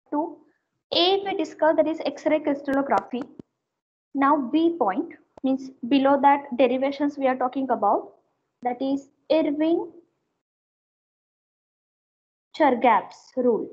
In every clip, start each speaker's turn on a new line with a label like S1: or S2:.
S1: 2. A we discussed, that is X-ray crystallography. Now B point means below that derivations we are talking about, that is Irving Chargaff's rule.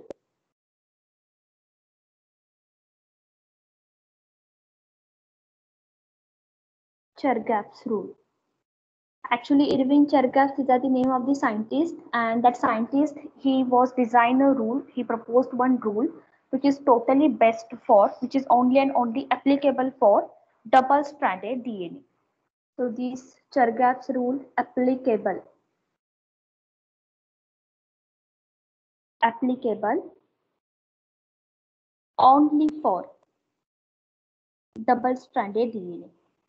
S1: Chargaff's rule. Actually, Irving Chargaff is the name of the scientist, and that scientist, he was designed a rule. He proposed one rule which is totally best for, which is only and only applicable for double-stranded DNA. So this Chargaff's rule applicable only for double-stranded DNA.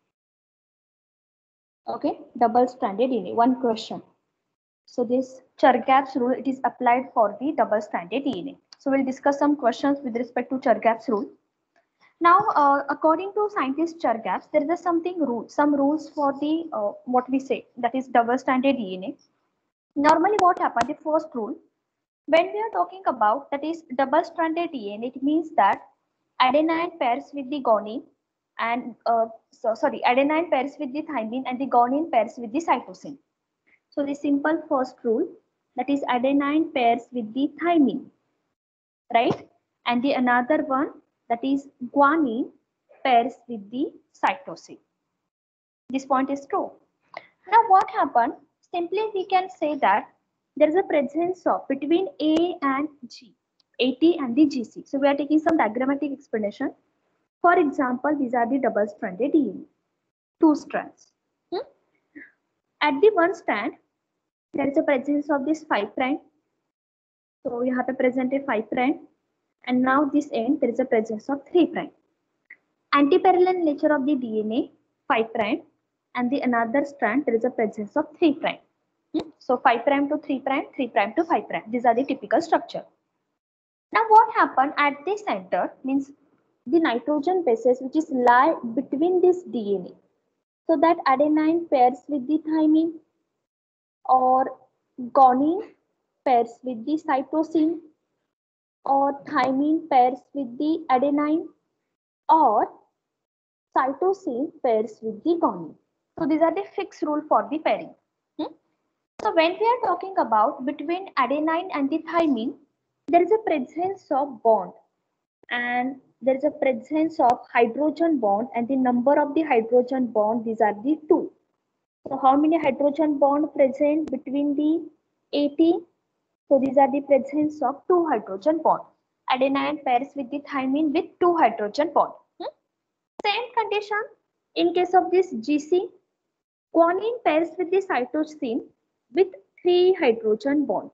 S1: Okay, double-stranded DNA. One question. So this Chargaff's rule, it is applied for the double-stranded DNA. So we'll discuss some questions with respect to Chargaff's rule. Now, according to scientist Chargaff, there is some rules for the what we say, that is double-stranded DNA. Normally, what happens? The first rule, when we are talking about that is double-stranded DNA, it means that adenine pairs with the guanine and adenine pairs with the thymine and the guanine pairs with the cytosine. So the simple first rule, that is adenine pairs with the thymine, right? And the another one, that is guanine pairs with the cytosine. This point is true. Now what happened? Simply we can say that there is a presence of between A and G, AT and the GC. So we are taking some diagrammatic explanation. For example, these are the double-stranded DNA, two strands. At the one strand, there is a presence of this 5 prime. So you have to present a 5 prime, and now this end there is a presence of 3 prime. Antiparallel nature of the DNA 5 prime, and the another strand there is a presence of 3 prime. So 5 prime to 3 prime, 3 prime to 5 prime. These are the typical structure. Now what happened at the center means the nitrogen bases which is lie between this DNA. So that adenine pairs with the thymine, or guanine pairs with the cytosine, or thymine pairs with the adenine, or cytosine pairs with the guanine. So these are the fixed rule for the pairing. So when we are talking about between adenine and the thymine, there is a presence of bond, and there is a presence of hydrogen bond, and the number of the hydrogen bond, these are the 2. So how many hydrogen bond present between the AT? So these are the presence of 2 hydrogen bond. Adenine pairs with the thymine with 2 hydrogen bond. Same condition in case of this GC. Guanine pairs with the cytosine with 3 hydrogen bond.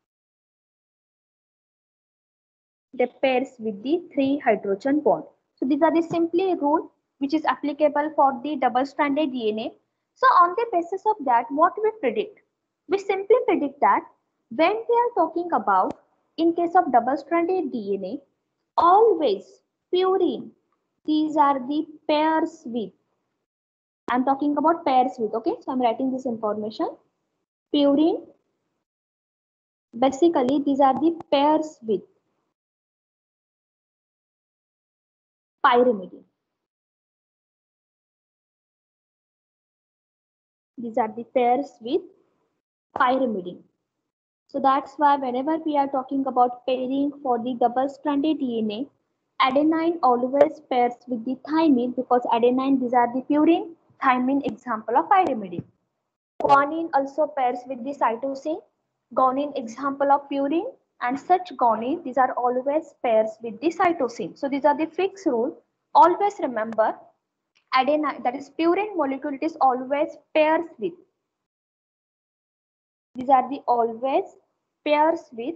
S1: They pairs with the 3 hydrogen bond. So these are the simply rule which is applicable for the double-stranded DNA. So on the basis of that, what we predict? We simply predict that when we are talking about in case of double-stranded DNA, always purine, these are the pairs with. I'm talking about pairs with, okay? So I'm writing this information. Purine, basically these are the pairs with pyrimidine. These are the pairs with pyrimidine. So that's why whenever we are talking about pairing for the double-stranded DNA, adenine always pairs with the thymine, because adenine, these are the purine, thymine example of pyrimidine. Guanine also pairs with the cytosine, guanine example of purine, and such guanine, these are always pairs with the cytosine. So these are the fixed rule. Always remember, adenine, that is purine molecule, it is always pairs with. These are the always pairs with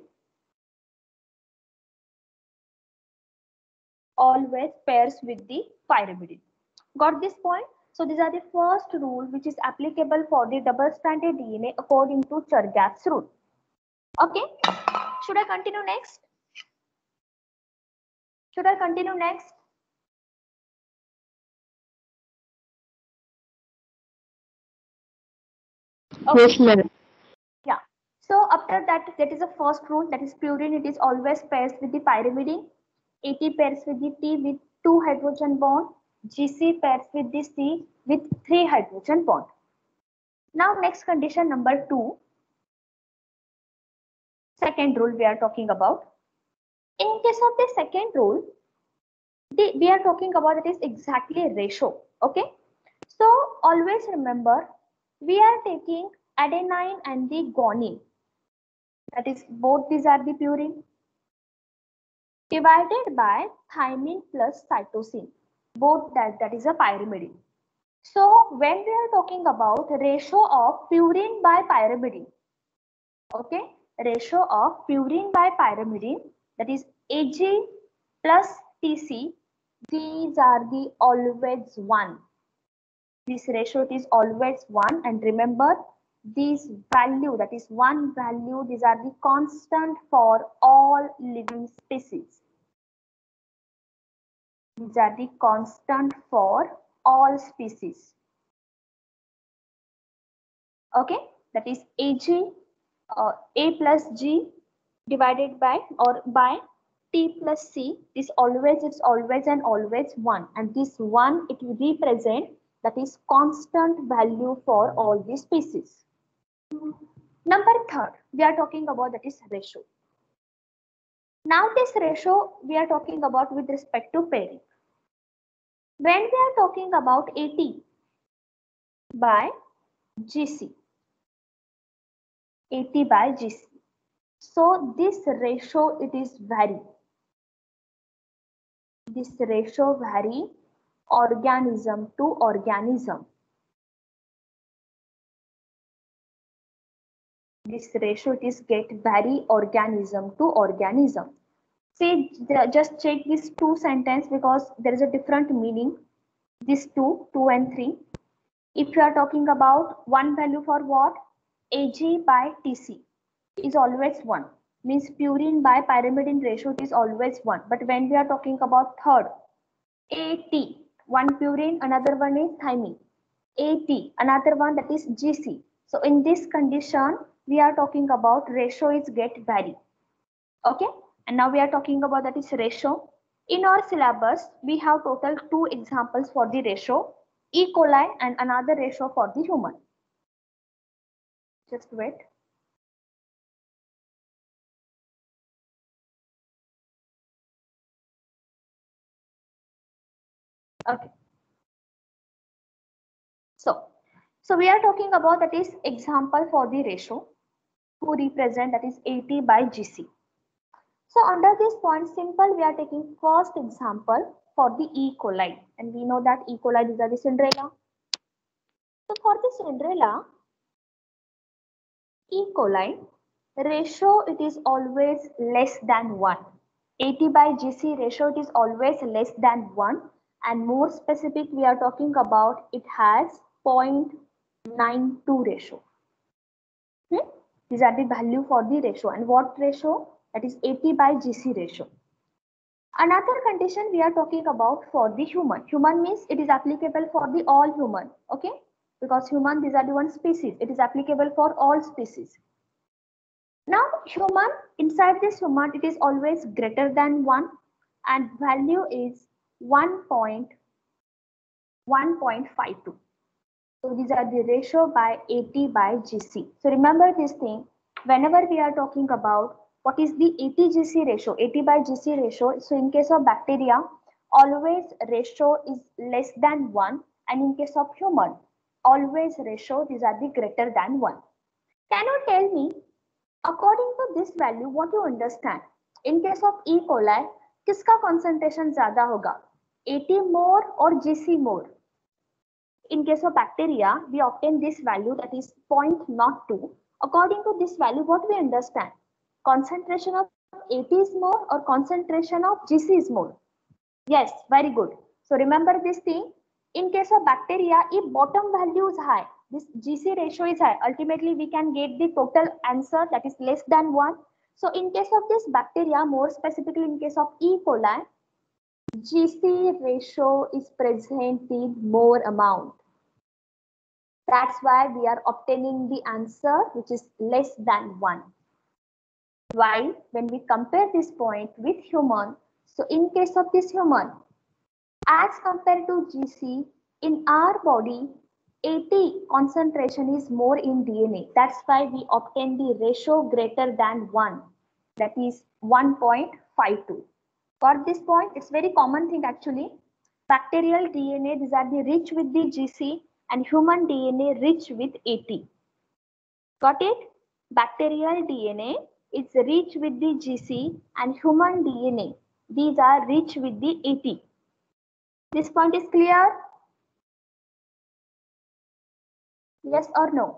S1: the pyrimidine. Got this point? So these are the first rule which is applicable for the double-stranded DNA according to Chargaff's rule. Okay. Should I continue next? Okay.
S2: Yes, madam.
S1: Yeah. So after that, that is the first rule, that is purine, it is always pairs with the pyrimidine. AT pairs with the T with 2 hydrogen bond, GC pairs with the C with 3 hydrogen bond. Now next condition number 2, second rule we are talking about. In case of the second rule, we are talking about it is exactly a ratio. Okay, so always remember we are taking adenine and the guanine, that is both these are the purine, divided by thymine plus cytosine, both that is a pyrimidine. So when we are talking about ratio of purine by pyrimidine, okay, ratio of purine by pyrimidine, that is Ag plus Tc, these are the always 1. This ratio is always 1, and remember this value, that is 1 value, these are the constant for all living species. These are the constant for all species. Okay, that is Ag, A plus G divided by or by T plus C. It's always and always 1, and this 1 it will represent, that is constant value for all the species. Number 3, we are talking about, that is ratio. Now this ratio we are talking about with respect to pairing. When we are talking about AT by GC, AT by GC, so this ratio it is vary. This ratio vary organism to organism. This ratio it is get vary organism to organism. See, just check this 2 sentence because there is a different meaning. This 2 and 3. If you are talking about one value for what? Ag by Tc is always 1. Means purine by pyrimidine ratio is always 1. But when we are talking about third, AT, one purine, another one is thymine. AT, another one, that is GC. So in this condition, we are talking about ratio is get vary. Okay, and now we are talking about, that is ratio. In our syllabus, we have total 2 examples for the ratio, E. coli and another ratio for the human. Just wait. Okay. So we are talking about, that is example for the ratio who represent, that is AT by GC. So under this point, simple, we are taking first example for the E. coli, and we know that E. coli, these are the Cinderella. So for the Cinderella, E. coli ratio, it is always less than 1. AT by GC ratio, it is always less than 1, and more specific we are talking about, it has 0.92 ratio. These are the value for the ratio, and what ratio? That is AT by GC ratio. Another condition we are talking about for the human. Human means it is applicable for the all human, okay? Because human, these are the one species. It is applicable for all species. Now human, inside this human, it is always greater than 1, and value is 1.52. So these are the ratio by AT by GC. So remember this thing, whenever we are talking about what is the AT-GC ratio, AT by GC ratio. So in case of bacteria, always ratio is less than 1, and in case of human, always ratio, these are the greater than 1. Can you tell me, according to this value, what you understand? In case of E. coli, किसका concentration ज़्यादा होगा? AT more or GC more? In case of bacteria, we obtain this value, that is 0.02. According to this value, what we understand? Concentration of AT is more or concentration of GC is more? Yes, very good. So remember this thing. In case of bacteria, if bottom value is high, this GC ratio is high, ultimately we can get the total answer, that is less than 1. So in case of this bacteria, more specifically in case of E. coli, GC ratio is present in more amount. That's why we are obtaining the answer which is less than 1. While when we compare this point with human, So in case of this human, as compared to GC, in our body, 80 concentration is more in DNA. That's why we obtain the ratio greater than 1, that is 1.52. Got this point? It's very common thing actually. Bacterial DNA, these are the rich with the GC, and human DNA rich with 80. Got it? Bacterial DNA is rich with the GC, and human DNA, these are rich with the 80. This point is clear? Yes or no?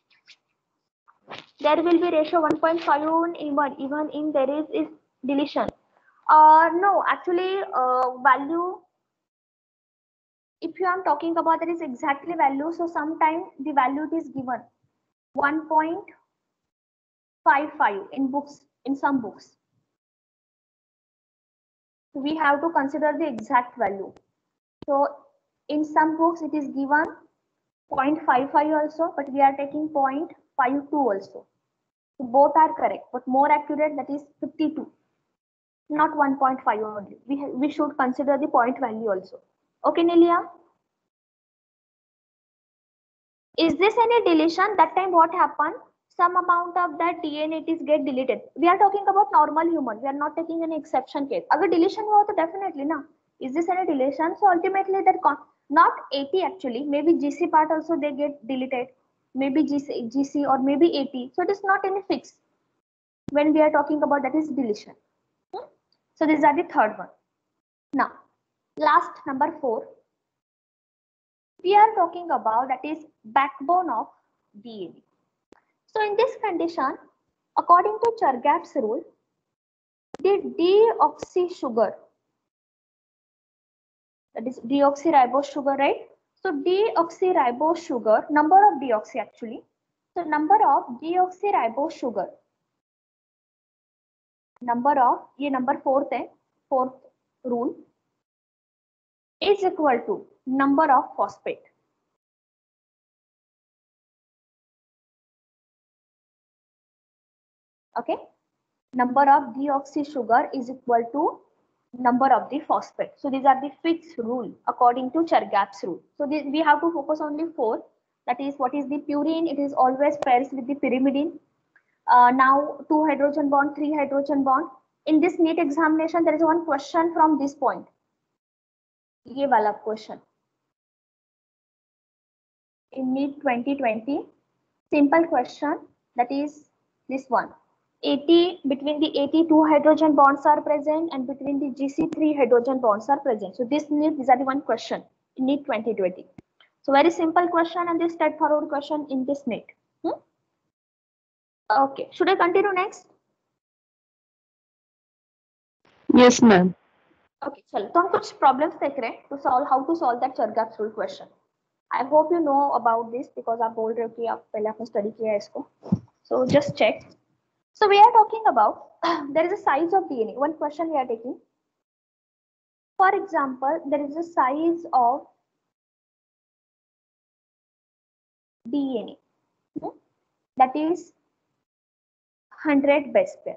S1: There will be ratio 1.5 even in there is deletion. No, actually value, if you are talking about there is exactly value, so sometimes the value is given 1.55 in books, in some books. We have to consider the exact value. So in some books it is given 0.55 also, but we are taking 0.52 also. So both are correct, but more accurate, that is 52, not 1.5 only. We should consider the point value also. Okay, Nilia? Is this any deletion? That time what happened? Some amount of that DNA is get deleted. We are talking about normal human. We are not taking any exception case. Agar deletion हुआ तो definitely na. Is this any deletion? So ultimately that not 80 actually. Maybe GC part also they get deleted. Maybe GC or maybe 80. So it is not any fix. When we are talking about that is deletion. So these are the third one. Now, last number 4. We are talking about that is backbone of DNA. So in this condition, according to Chargaff's rule, the deoxy sugar, that is deoxyribose sugar, right? So deoxyribose sugar, number of deoxy actually. So number of deoxyribose sugar, number of, ये number 4th है, 4th rule, is equal to number of phosphate. Okay, number of deoxy sugar is equal to number of the phosphate. So these are the fixed rule according to Chargaff's rule. So we have to focus only 4. That is, what is the purine? It is always pairs with the pyrimidine. Now 2 hydrogen bond, 3 hydrogen bond. In this NEET examination, there is one question from this point. ये वाला question. In NEET 2020, simple question, that is this one. 80, between the 82 hydrogen bonds are present, and between the GC3 hydrogen bonds are present. So these are the one question in NEET 2020. So very simple question and this straightforward question in this NEET. Okay, should I continue next?
S2: Yes, ma'am.
S1: Okay, चलो तो हम कुछ problems देख रहे हैं to solve how to solve that Chargaff's rule question. I hope you know about this because आप बोल रहे हो कि आप पहले आपने study किया है इसको. So just check. So we are talking about there is a size of DNA. One question we are taking. For example, there is a size of DNA that is 100 base pair.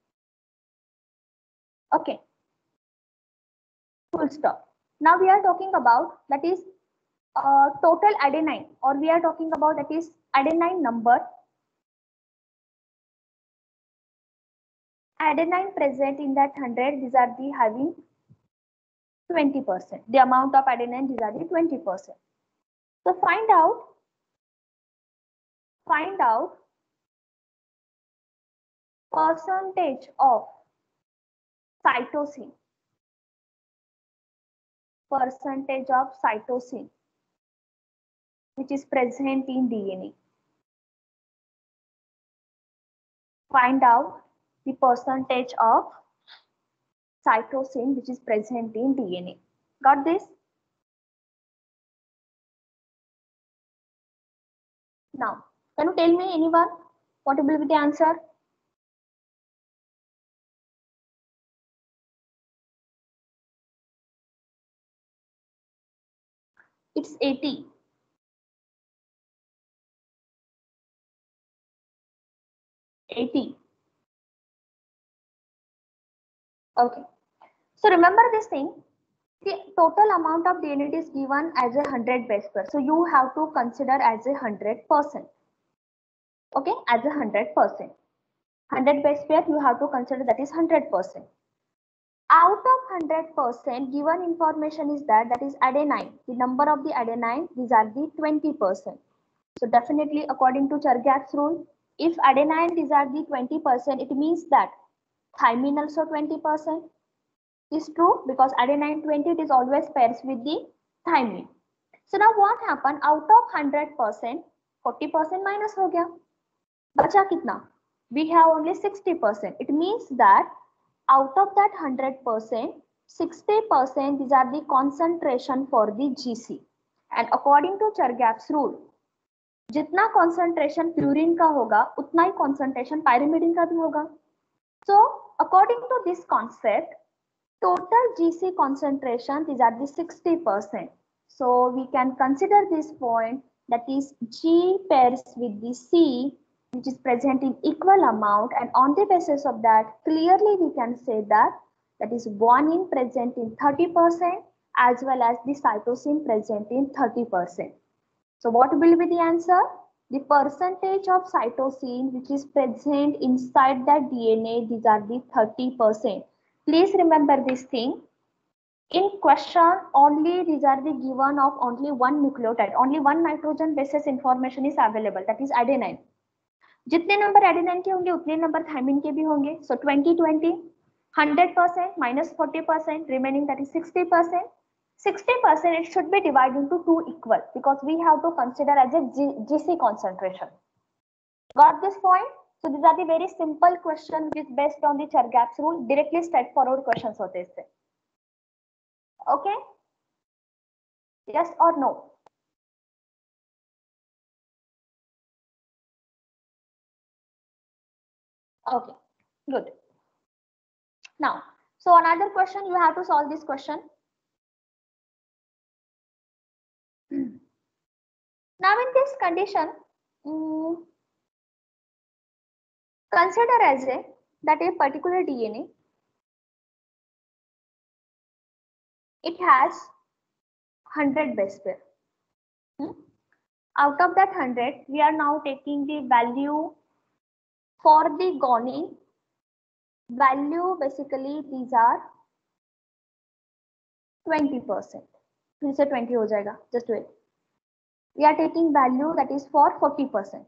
S1: Okay, full stop. Now we are talking about that is total adenine, or we are talking about that is adenine number. Adenine present in that 100, these are the having 20%. The amount of adenine, these are the 20%. So find out percentage of cytosine. Percentage of cytosine which is present in DNA. Find out the percentage of cytosine which is present in DNA. Got this? Now, can you tell me anyone what will be the answer? It's 80. 80. Okay. So remember this thing, the total amount of DNA is given as a 100 base pair. So you have to consider as a 100%. Okay, as a 100%. 100 base pair you have to consider, that is 100%. Out of 100%, given information is that is adenine. The number of the adenine, these are the 20%. So definitely according to Chargaff's rule, if adenine these are the 20%, it means that thymine also 20% is true, because adenine 20 it is always pairs with the thymine. So now what happened, out of 100%, 40% minus हो गया, बचा कितना? We have only 60%. It means that out of that 100%, 60% these are the concentration for the GC. And according to Chargaff's rule, जितना concentration purine का होगा उतना ही concentration pyrimidine का भी होगा. So according to this concept, total GC concentration, these are the 60%. So we can consider this point, that is G pairs with the C, which is present in equal amount, and on the basis of that, clearly we can say that is guanine present in 30% as well as the cytosine present in 30%. So what will be the answer? The percentage of cytosine which is present inside that DNA, these are the 30%. Please remember this thing. In question, only these are the given of only one nucleotide, only one nitrogen basis information is available, that is adenine. जितने number adenine के होंगे उतने number thymine के भी होंगे. So 20-20, 100% minus 40%, remaining that is 60%. 60% it should be divided into two equal, because we have to consider as a GC concentration. Got this point? So these are the very simple question which is based on the Chargaff's rule. Directly straightforward questions होते हैं इससे. Okay? Yes or no? Okay, good. Now, so another question, you have to solve this question. Now in this condition, consider as a that a particular DNA, it has 100 base pair. Out of that 100, we are now taking the value for the guanine. Value basically these are 20%. फिर से 20 हो जाएगा. Just wait. We are taking value that is for 40%.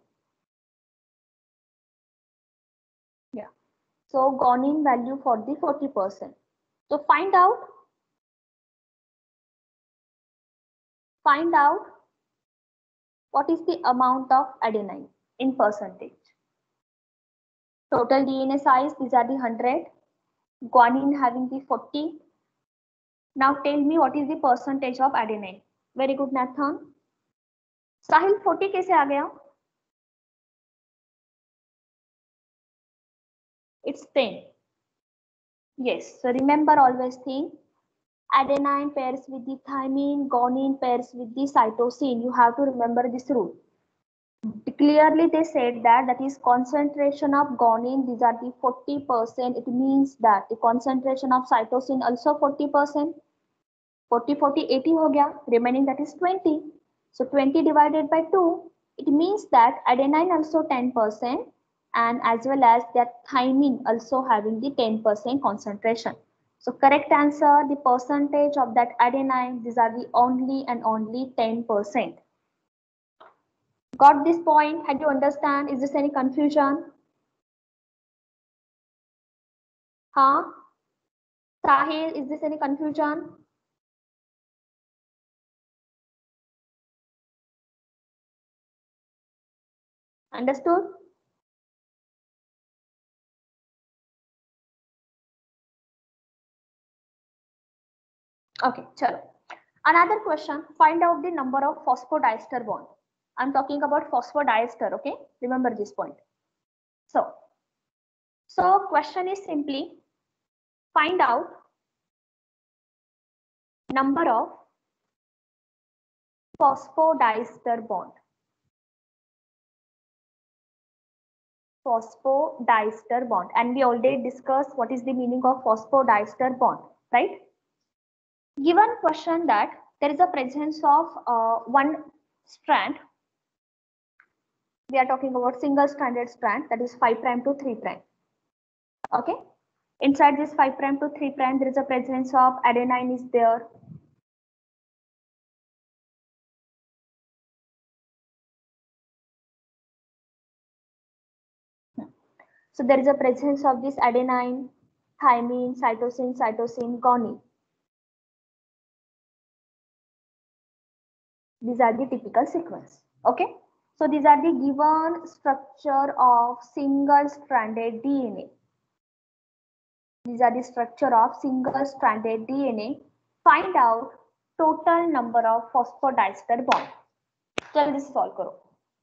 S1: Yeah. So guanine value for the 40%. So find out what is the amount of adenine in percentage. Total DNA size, these are the 100. Guanine having the 40. Now tell me what is the percentage of adenine. Very good, Nathan. Sahil 40 कैसे आ गया? It's 10. Yes, so remember always think, adenine pairs with the thymine, guanine pairs with the cytosine. You have to remember this rule. Clearly they said that is concentration of guanine, these are the 40%. It means that the concentration of cytosine also 40%. 40, 40, 80 हो गया. Remaining that is 20. So 20 divided by 2, it means that adenine also 10%, and as well as that thymine also having the 10% concentration. So correct answer, the percentage of that adenine, these are the only and only 10%. Got this point? Had you understand? Is this any confusion? Huh? Sahil, is this any confusion? Understood? Okay, chalo. Another question, find out the number of phosphodiester bond. I'm talking about phosphodiester, okay? Remember this point. So question is simply find out number of phosphodiester bond. Phosphodiester bond, and we already discussed what is the meaning of phosphodiester bond. right? Given question that there is a presence of one strand, we are talking about single stranded strand, that is 5 prime to 3 prime. Okay, inside this 5 prime to 3 prime there is a presence of adenine is there. So there is a presence of this adenine, thymine, cytosine, guanine. These are the typical sequence. Okay, so these are the given structure of single stranded DNA. These are the structure of single stranded DNA. Find out total number of phosphodiester bond. चल this solve करो.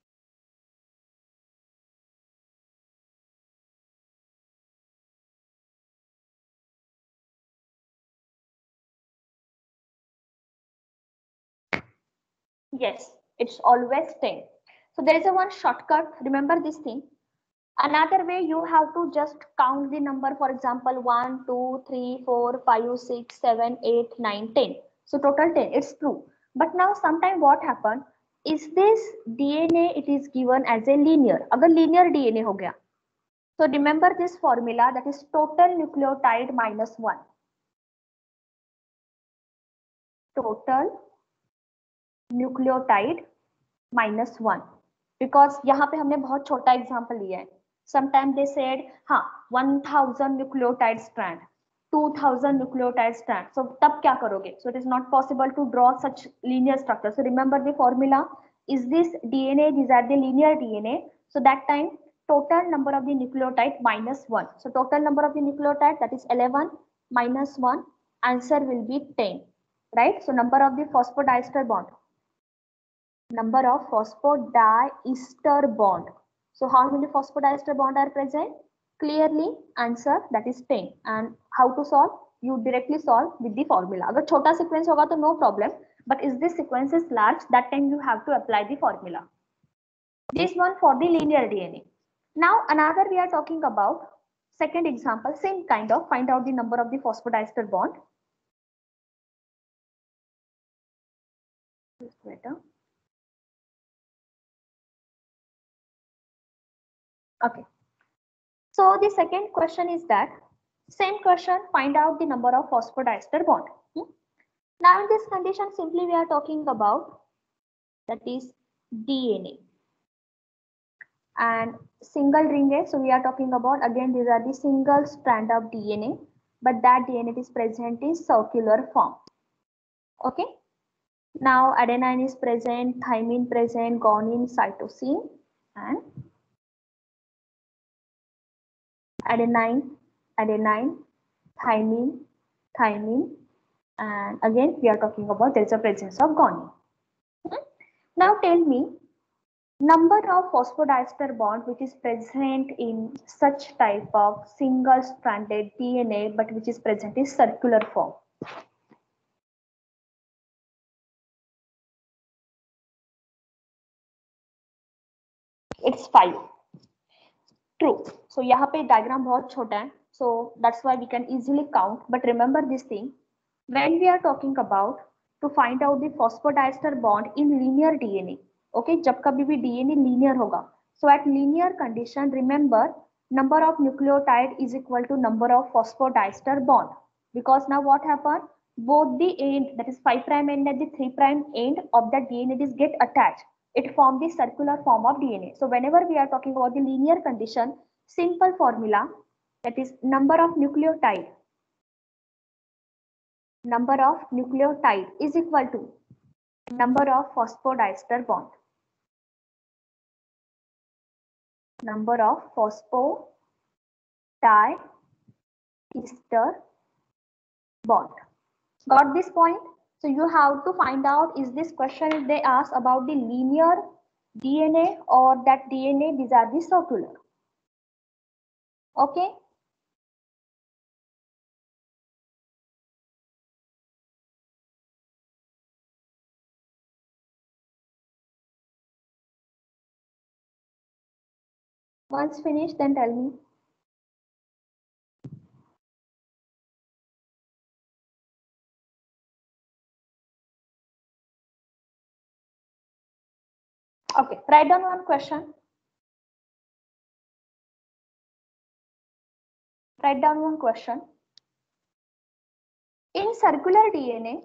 S1: Yes, it's always 10. So there is a one shortcut. Remember this thing. Another way, you have to just count the number. For example, 1, 2, 3, 4, 5, 6, 7, 8, 9, 10. So total 10. It's true. But now sometime what happened is this DNA, it is given as a linear. अगर linear DNA हो गया, so remember this formula, that is total nucleotide minus 1. Total nucleotide minus 1. Because यहाँ पे हमने बहुत छोटा example लिया है. Sometimes they said, हाँ 1000 nucleotide strand, 2000 nucleotide strand. So तब क्या करोगे? So it is not possible to draw such linear structure. So remember the formula. Is this DNA? These are the linear DNA. So that time total number of the nucleotide minus 1. So total number of the nucleotide, that is 11 minus 1. Answer will be 10. Right? So number of the phosphodiester bond. Number of phosphodiester bond. So how many phosphodiester bond are present? Clearly answer, that is 10. And how to solve? You directly solve with the formula. अगर छोटा sequence होगा तो no problem. But if this sequence is large, that time you have to apply the formula. This one for the linear DNA. Now another we are talking about second example, same kind of find out the number of the phosphodiester bond. Better. Okay. So the second question is that same question, find out the number of phosphodiester bond. Now in this condition, simply we are talking about, that is DNA and single ring A. So we are talking about, again these are the single strand of DNA, but that DNA is present in circular form. Okay. Now adenine is present, thymine present, guanine, cytosine, and adenine, thymine, and again we are talking about there is a presence of guanine. Now tell me number of phosphodiester bond which is present in such type of single stranded DNA but which is present in circular form. It's 5. True. So यहाँ पे diagram बहुत छोटा है, so that's why we can easily count. But remember this thing, when we are talking about to find out the phosphodiester bond in linear DNA, okay, जब कभी भी DNA linear होगा, so at linear condition, remember number of nucleotide is equal to number of phosphodiester bond. Because now what happened? Both the end, that is 5 prime end and the 3 prime end of the DNA is get attached. It forms the circular form of DNA. So whenever we are talking about the linear condition, simple formula, that is number of nucleotide is equal to number of phosphodiester bond. Number of phosphodiester bond. Got this point? So you have to find out, is this question they ask about the linear DNA or that DNA these are the circular. Okay. Once finished, then tell me. Okay, write down one question. Write down one question. In circular DNA,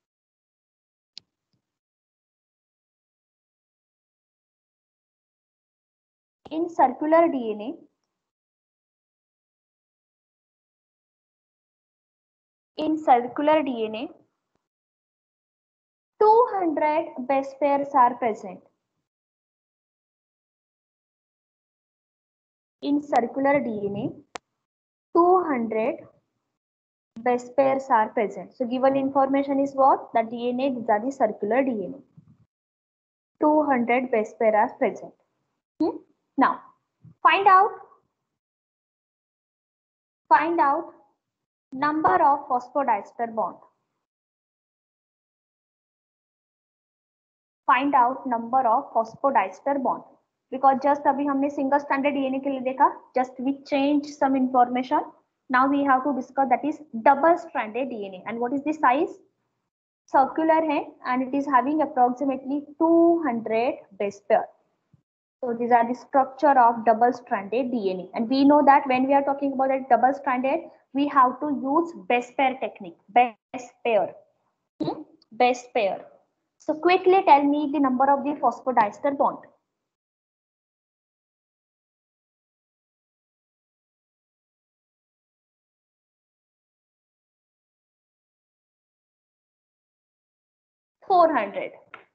S1: in circular DNA, in circular DNA, 200 base pairs are present. In circular DNA, 200 base pairs are present. So given information is what? The DNA, these are the circular DNA. 200 base pairs are present. Now, find out number of phosphodiester bond. Find out number of phosphodiester bond. Because just अभी हमने single stranded DNA के लिए देखा, just we change some information. Now we have to discuss that is double stranded DNA. And what is the size? Circular है and it is having approximately 200 base pair. So these are the structure of double stranded DNA. And we know that when we are talking about a double stranded, we have to use base pair technique. Base pair. Base pair. So quickly tell me the number of the phosphodiester bond. $400.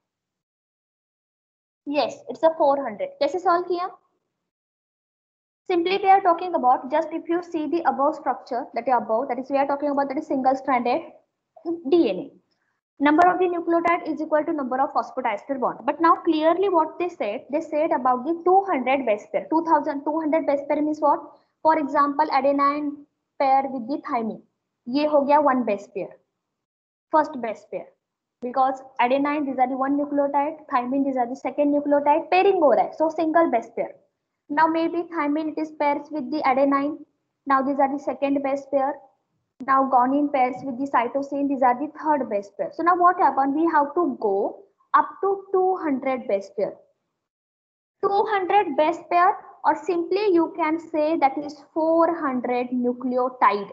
S1: Yes, it's a 400. कैसे solve किया? Simply we are talking about just if you see the above structure that is above, that is we are talking about that is single stranded DNA. Number of the nucleotide is equal to number of phosphodiester bond. But now clearly what they said about the 200 base pair. 200 base pair means what? For example, adenine pair with the thymine. ये हो गया one base pair. First base pair. Because adenine these are the one nucleotide, thymine these are the second nucleotide. Pairing हो रहा है. So single base pair. Now maybe thymine it is pairs with the adenine. Now these are the second base pair. Now guanine pairs with the cytosine. These are the third base pair. So now what happened? We have to go up to 200 base pair. 200 base pair, or simply you can say that is 400 nucleotide.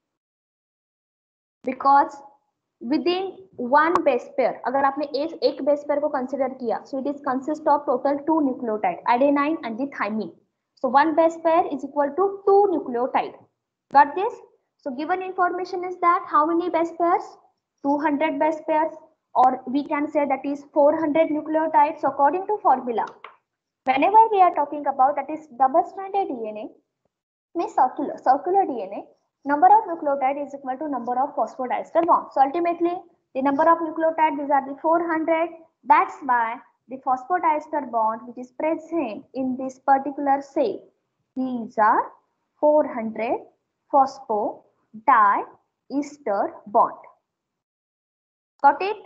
S1: Because within one base pair, अगर आपने एक base pair को consider किया, so it is consist of total 2 nucleotide, adenine and the thymine. So one base pair is equal to 2 nucleotide. Got this? So given information is that how many base pairs? 200 base pairs, or we can say that is 400 nucleotides. So according to formula, whenever we are talking about that is double-stranded DNA, means circular DNA, number of nucleotide is equal to number of phosphodiester bonds. So ultimately, the number of nucleotide, these are the 400. That's why the phosphodiester bond which is present in this particular cell, these are 400 phosphodiester bond. Got it?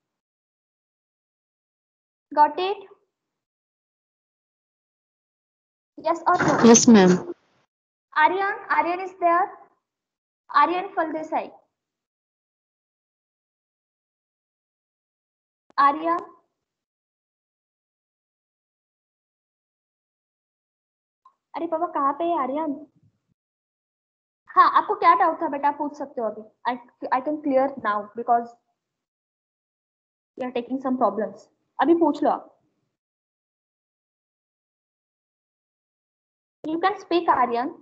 S1: Got it? Yes or no?
S2: Yes, ma'am.
S1: Aryan is there? Aryan Faldesai. Aryan? अरे पापा कहाँ पे है आर्यन? हाँ, आपको क्या doubt था बेटा, आप पूछ सकते हो अभी. I can clear now because you are taking some problems. अभी पूछ लो आप. You can speak Aryan.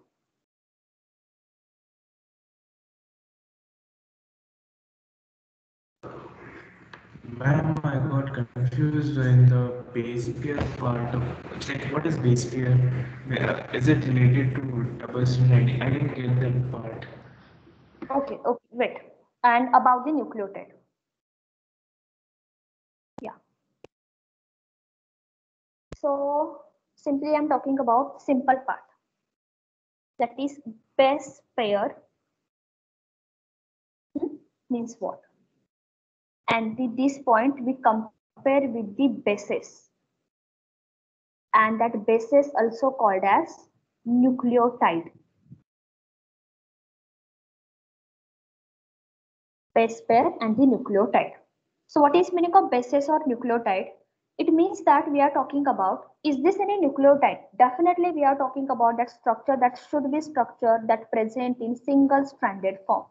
S3: Ma'am, I got confused in the base pair part of, like, what is base pair? Is it related to double stranded? I didn't get that part.
S1: Okay, wait. And about the nucleotide. Yeah. So simply I'm talking about simple part. That is base pair means what? And at this point we compare with the bases. And that bases also called as nucleotide. Base pair and the nucleotide. So what is meaning of bases or nucleotide? it means that we are talking about, is this any nucleotide? Definitely we are talking about that structure that should be structure that present in single stranded form.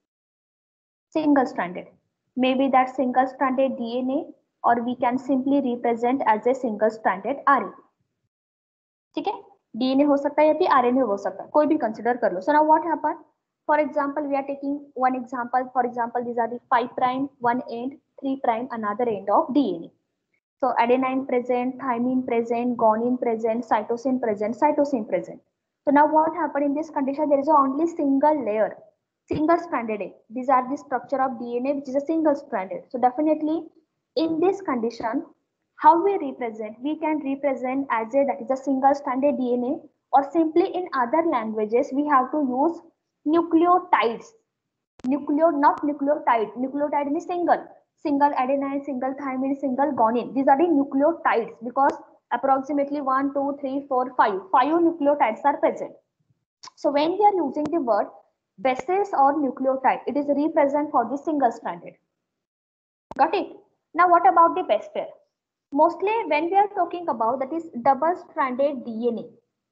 S1: Single stranded. Maybe that single stranded DNA, or we can simply represent as a single stranded RNA. ठीक है, DNA हो सकता है या फिर RNA हो सकता है, कोई भी consider कर लो. So now what happened? For example, we are taking one example. For example, these are the 5' one end, 3' another end of DNA. So adenine present, thymine present, guanine present, cytosine present, cytosine present. So now what happened in this condition? There is only single layer, single stranded. These are the structure of DNA, which is a single stranded. So definitely in this condition, how we represent? We can represent as a that is a single stranded DNA, or simply in other languages we have to use nucleotides. Not nucleotide. Nucleotide means single adenine, single thymine, single guanine. These are the nucleotides because approximately 1, 2, 3, 4, 5 nucleotides are present. So when we are using the word bases or nucleotide, it is represent for the single stranded. Got it? Now what about the base pair? Mostly when we are talking about that is double stranded DNA,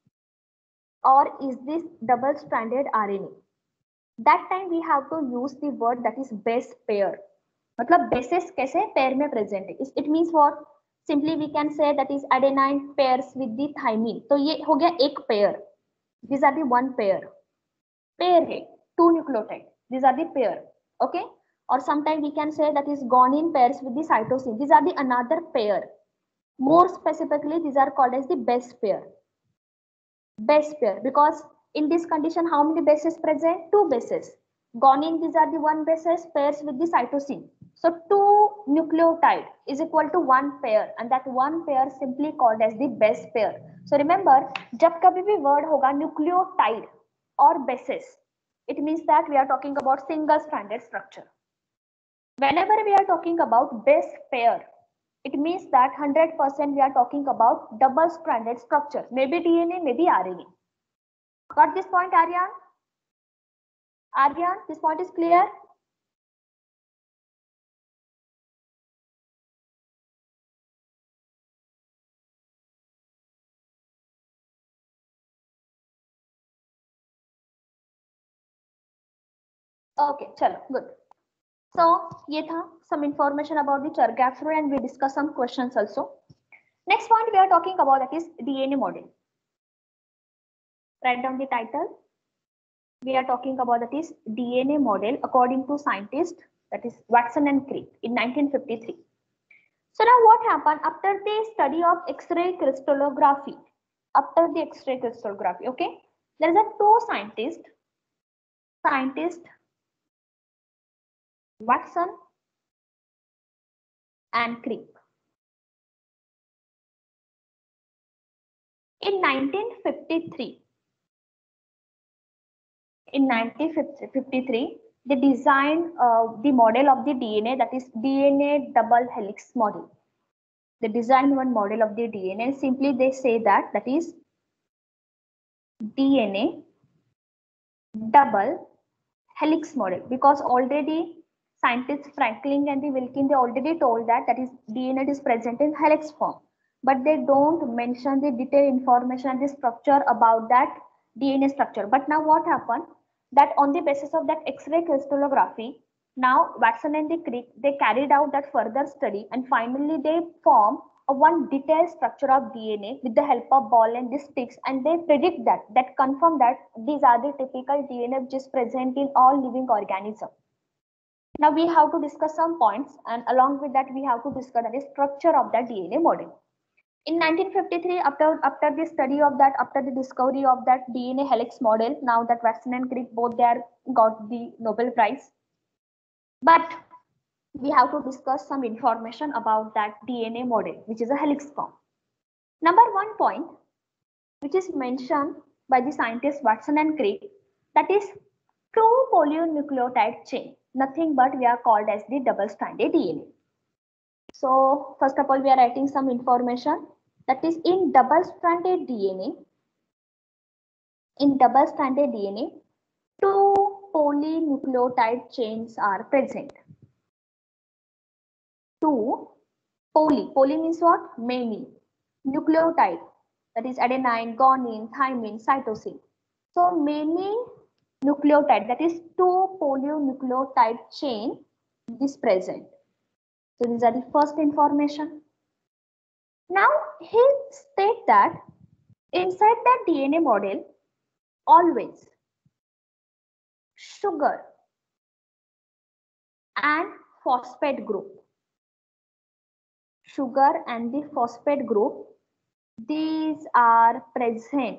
S1: or is this double stranded RNA, that time we have to use the word that is base pair. मतलब bases कैसे pair में present है. It means what? Simply we can say that is adenine pairs with the thymine. तो ये हो गया एक pair. These are the one pair. Pair है two nucleotide. These are the pair. Okay. Or sometimes we can say that is guanine pairs with the cytosine. These are the another pair. More specifically, these are called as the base pair. Base pair, because in this condition, how many bases present? Two bases. Guanine, these are the one bases pairs with the cytosine. So two nucleotide is equal to one pair, and that one pair simply called as the base pair. So remember, जब कभी भी word होगा nucleotide or bases, it means that we are talking about single stranded structure. Whenever we are talking about base pair, it means that 100% we are talking about double stranded structure, maybe DNA, maybe RNA. Got this point, Aryan? Aryan, this point is clear? Okay, chalo, good. So, ये था some information about the Churgap's rule, and we discuss some questions also. Next point we are talking about that is DNA model. Write down the title. We are talking about that is DNA model according to scientists, that is Watson and Crick in 1953. So now what happened after the study of X-ray crystallography? After the X-ray crystallography, okay, there is a two scientists, Watson and Crick. In 1953, they designed the model of the DNA, that is DNA double helix model. They designed one model of the DNA. Simply they say that is DNA double helix model, because already scientists Franklin and the Wilkin, they already told that is DNA is present in helix form, but they don't mention the detailed information and the structure about that DNA structure. But now what happened, that on the basis of that X-ray crystallography, now Watson and the Crick, they carried out that further study, and finally they form a one detailed structure of DNA with the help of ball and the sticks, and they predict that confirm that these are the typical DNA which is present in all living organisms. Now we have to discuss some points, and along with that we have to discuss the structure of that DNA model. In 1953, after the study of that, after the discovery of that DNA helix model, now that Watson and Crick both there got the Nobel Prize. But we have to discuss some information about that DNA model, which is a helix form. Number one point, which is mentioned by the scientists Watson and Crick, that is true polynucleotide chain. Nothing but we are called as the double-stranded DNA. So first of all, we are writing some information, that is in double-stranded DNA. In double-stranded DNA, two polynucleotide chains are present. Two Poly means what? Many. Nucleotide, that is adenine, guanine, thymine, cytosine. So many nucleotide, that is 2 polynucleotide chain is present. So these are the first information. Now he states that inside that DNA model, always sugar and phosphate group, sugar and the phosphate group, these are present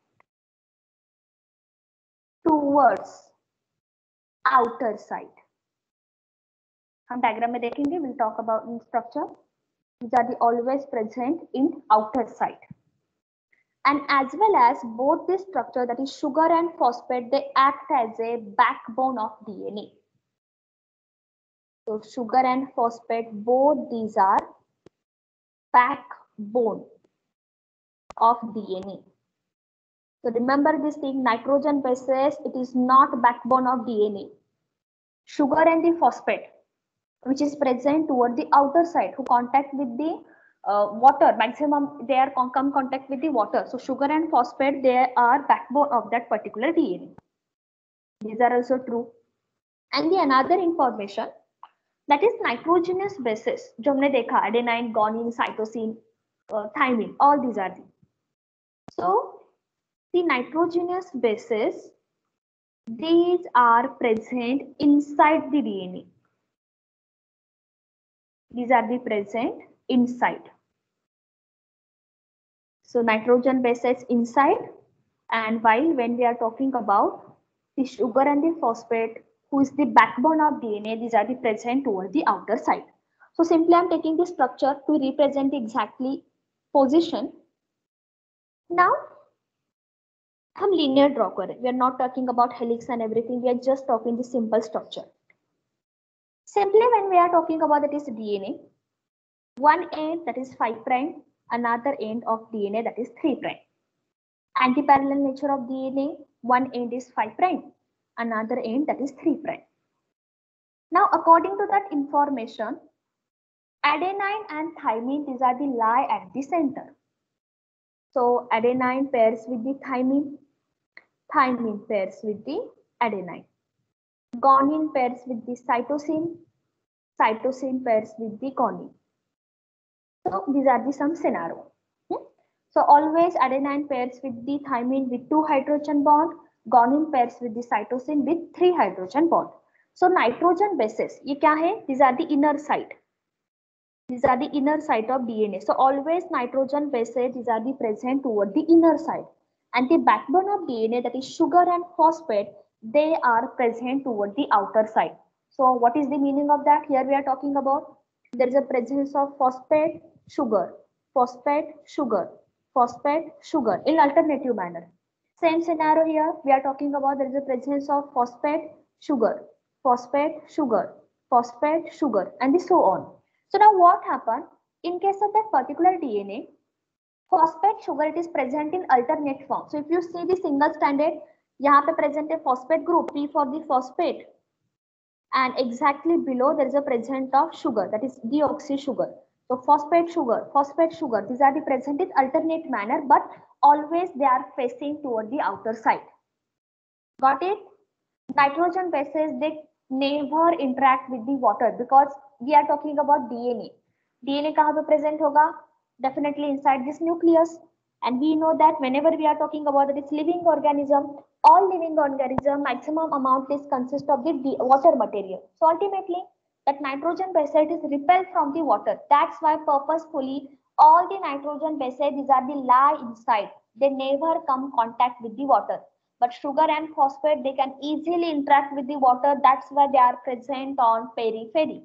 S1: towards outer side. हम diagram में देखेंगे, we'll talk about in structure. These are the always present in outer side. And as well as both this structure, that is sugar and phosphate, they act as a backbone of DNA. So sugar and phosphate, both these are backbone of DNA. So remember this thing, nitrogen bases, it is not backbone of DNA. Sugar and the phosphate, which is present toward the outer side, who contact with the water, maximum they are come contact with the water. So sugar and phosphate, they are backbone of that particular DNA. These are also true. And the another information, that is nitrogenous bases, जो हमने देखा, adenine, guanine, cytosine, thymine, all these are the. So the nitrogenous bases, these are present inside the DNA. These are the present inside. So nitrogen bases inside, and while when we are talking about the sugar and the phosphate, who is the backbone of DNA, these are the present toward the outer side. So simply I'm taking the structure to represent the exactly position. Now हम linear draw करें. We are not talking about helix and everything. We are just talking the simple structure. Simply when we are talking about that is DNA, one end that is 5 prime, another end of DNA that is 3 prime. Antiparallel nature of DNA, one end is 5 prime, another end that is 3 prime. Now according to that information, adenine and thymine, these are the lie at the center. So adenine pairs with the thymine, thymine pairs with the adenine. Guanine pairs with the cytosine, cytosine pairs with the guanine. So these are the some scenario. So always adenine pairs with the thymine with 2 hydrogen bond, guanine pairs with the cytosine with 3 hydrogen bond. So nitrogen bases, ये क्या है? These are the inner side. These are the inner side of DNA. So always nitrogen bases, these are the present toward the inner side. And the backbone of DNA, that is sugar and phosphate, they are present toward the outer side. So what is the meaning of that? Here we are talking about there is a presence of phosphate, sugar, phosphate, sugar, phosphate, sugar in alternative manner. Same scenario here, we are talking about there is a presence of phosphate, sugar, phosphate, sugar, phosphate, sugar, and so on. So now what happened? In case of that particular DNA, phosphate sugar, it is present in alternate form. So if you see the single stranded, यहाँ पे present a phosphate group, P for the phosphate, and exactly below there is a present of sugar, that is deoxy sugar. So phosphate sugar, these are the present in alternate manner, but always they are facing toward the outer side. Got it? Nitrogen bases, they never interact with the water because we are talking about DNA. DNA कहाँ पे present होगा? Definitely inside this nucleus. And we know that whenever we are talking about this living organism, all living organism, maximum amount is consist of the water material. So ultimately, that nitrogen base is repelled from the water. That's why purposefully all the nitrogen bases, these are the lie inside. They never come contact with the water. But sugar and phosphate, they can easily interact with the water. That's why they are present on periphery.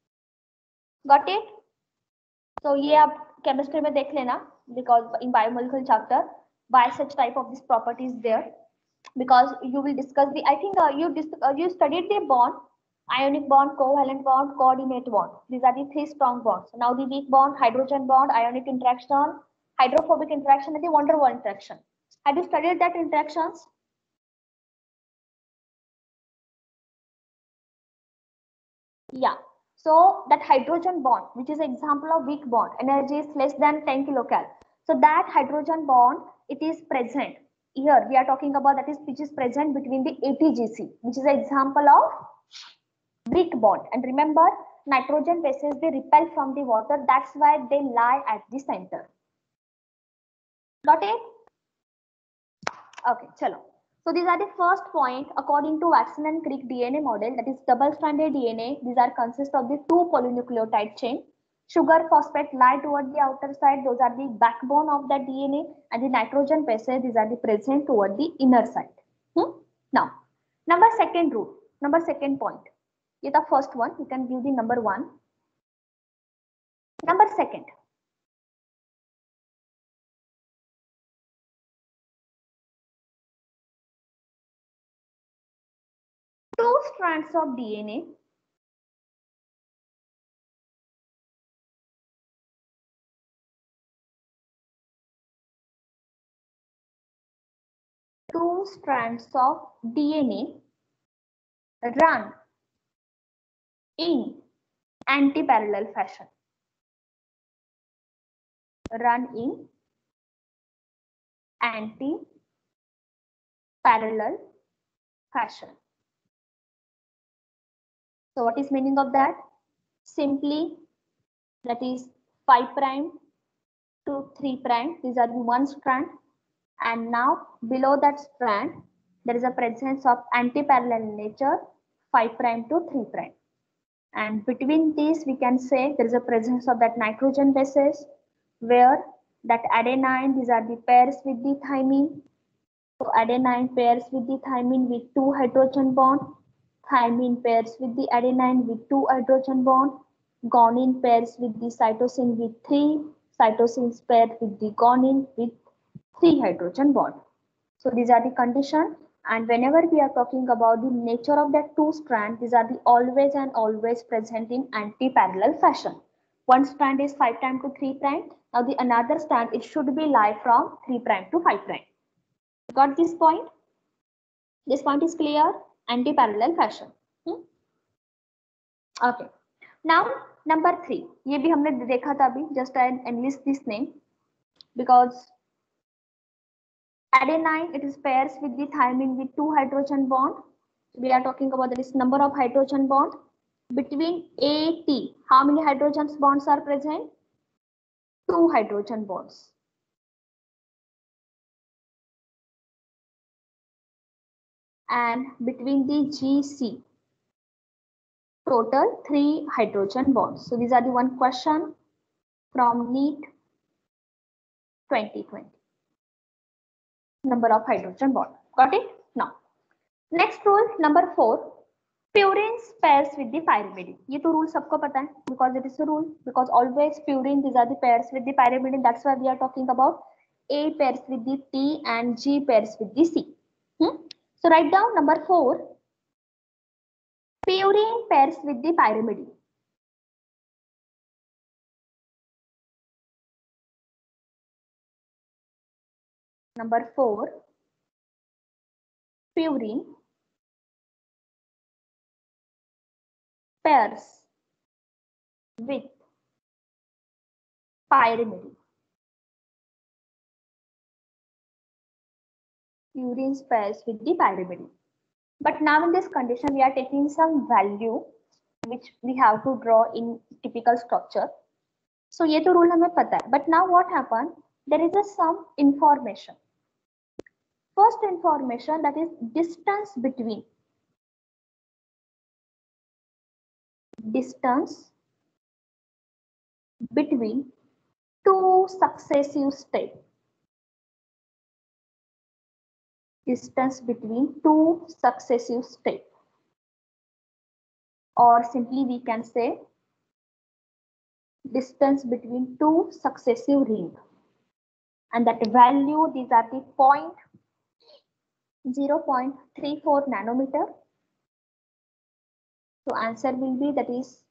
S1: Got it? So ये आप chemistry में देख लेना, because in biomolecular chapter why such type of this property is there, because you will discuss the, I think you studied the bond, ionic bond, covalent bond, coordinate bond. These are the 3 strong bonds. So now the weak bond, hydrogen bond, ionic interaction, hydrophobic interaction, and the van der Waals interaction. Have you studied that interactions? Yeah. So that hydrogen bond, which is an example of weak bond, energy is less than 10 kilocalorie. So that hydrogen bond, it is present. Here we are talking about that is which is present between the ATGC, which is an example of weak bond. And remember, nitrogen bases, they repel from the water. That's why they lie at the center. Got it? Okay, chalo. So these are the first point according to Watson and Crick DNA model, that is double-stranded DNA. These are consist of the two polynucleotide chain. Sugar phosphate lie toward the outer side. Those are the backbone of the DNA, and the nitrogen bases, these are the present toward the inner side. Now, number second rule, number second point. This is the first one. You can give the number one. Number second. Two strands of DNA run in anti-parallel fashion. Run in anti-parallel fashion. So what is meaning of that? Simply, that is 5 prime to 3 prime. These are the one strand, and now below that strand there is a presence of anti-parallel nature 5 prime to 3 prime, and between these we can say there is a presence of that nitrogen bases, where that adenine, these are the pairs with the thymine. So adenine pairs with the thymine with 2 hydrogen bond, thymine pairs with the adenine with 2 hydrogen bond, guanine pairs with the cytosine with 3, cytosines pair with the guanine with 3 hydrogen bond. So these are the conditions, and whenever we are talking about the nature of that two strand, these are the always and always present in anti-parallel fashion. One strand is 5 prime to 3 prime. Now the another strand, it should be lie from 3 prime to 5 prime. Got this point? This point is clear. Anti-parallel fashion. Okay. Now number 3. ये भी हमने देखा था अभी. Just I enlist this name because adenine, it is pairs with the thymine with 2 hydrogen bond. We are talking about this number of hydrogen bond between AT. How many hydrogen bonds are present? 2 hydrogen bonds. And between the GC, total 3 hydrogen bonds. So these are the one question from NEET 2020. Number of hydrogen bond. Got it? Now, next rule number 4. Purines pairs with the pyrimidine. ये तो rule सबको पता है, because it is a rule, because always purine, these are the pairs with the pyrimidine. That's why we are talking about A pairs with the T and G pairs with the C. So write down number 4. Purine pairs with the pyrimidine. Number 4. Purine pairs with pyrimidine. Purine pairs with the pyrimidine. But now in this condition, we are taking some value which we have to draw in typical structure. So ये तो rule हमें पता है. But now what happened? There is some information. First information, that is distance between two successive steps. Distance between two successive steps, or simply we can say distance between two successive rings, and that value, these are the 0.34 nanometer. So answer will be, that is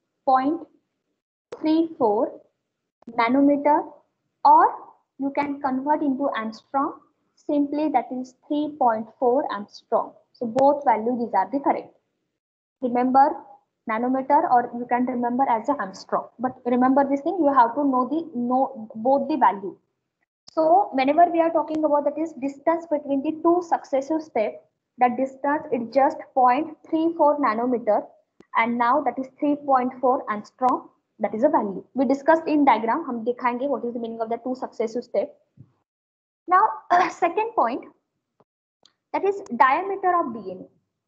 S1: 0.34 nanometer, or you can convert into Armstrong. Simply that is 3.4 Armstrong. So both values, these are the correct. Remember, nanometer, or you can remember as a Armstrong. But remember this thing, you have to know both the value. So whenever we are talking about that is distance between the two successive steps, that distance is just 0.34 nanometer, and now that is 3.4 angstrom. That is a value we discussed in diagram. हम दिखाएंगे what is the meaning of the two successive steps. Now second point, that is diameter of DNA.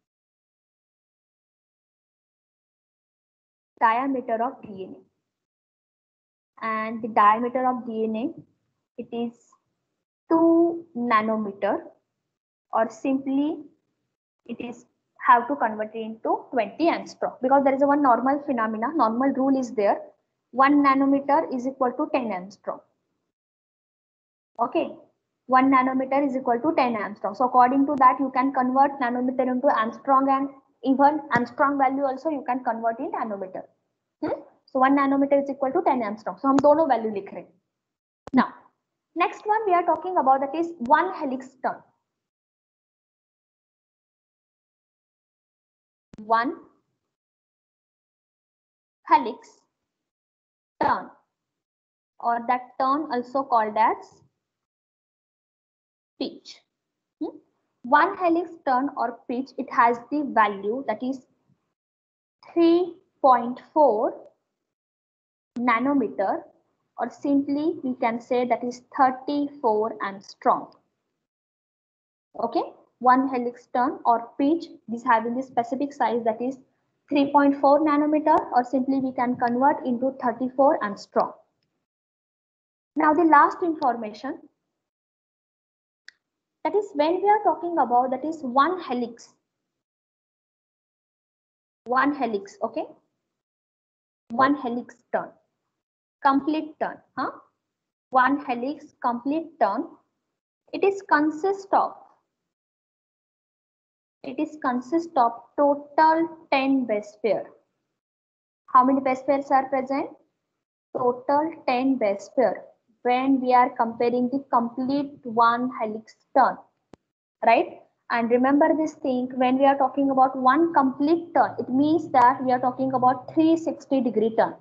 S1: Diameter of DNA, and the diameter of DNA, it is 2 nanometer, or simply it is have to convert it into 20 angstrom, because there is a one normal phenomena, normal rule is there. 1 nanometer is equal to 10 angstrom. Okay, 1 nanometer is equal to 10 angstrom. So according to that, you can convert nanometer into angstrom, and even angstrom value also you can convert in nanometer. So 1 nanometer is equal to 10 angstrom. So हम दोनों value लिख रहे हैं. Now next one we are talking about, that is 1 helix turn. 1 helix turn, or that turn also called as pitch. 1 helix turn or pitch, it has the value that is 3.4 nanometer, or simply we can say that is 34 angstrom. Okay, 1 helix turn or pitch is having the specific size that is 3.4 nanometer, or simply we can convert into 34 angstrom. Now the last information, that is when we are talking about that is 1 helix. 1 helix, okay? 1 helix turn, complete turn, 1 helix complete turn. It is consist of total 10 base pair. How many base pairs are present? Total 10 base pair when we are comparing the complete 1 helix turn, right? And remember this thing, when we are talking about 1 complete turn, it means that we are talking about 360-degree turn.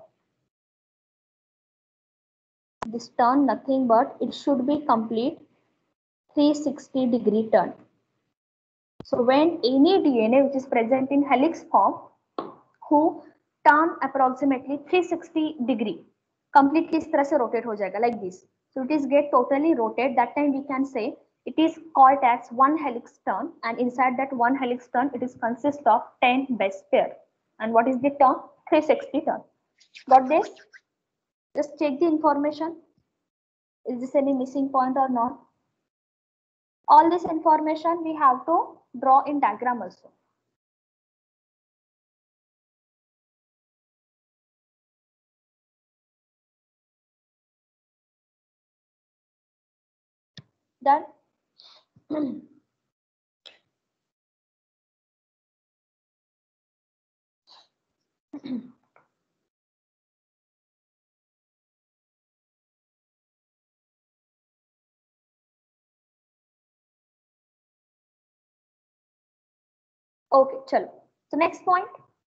S1: This turn nothing but it should be complete 360-degree turn. So when any DNA which is present in helix form who turn approximately 360-degree, completely इस तरह से rotate हो जाएगा like this. So it is get totally rotate. That time we can say it is called as 1 helix turn, and inside that 1 helix turn it is consist of 10 base pair. And what is the turn? 360 turn. Got this? Just check the information. Is this any missing point or not? All this information we have to draw in diagram also. Done? Okay, chalo. So next point.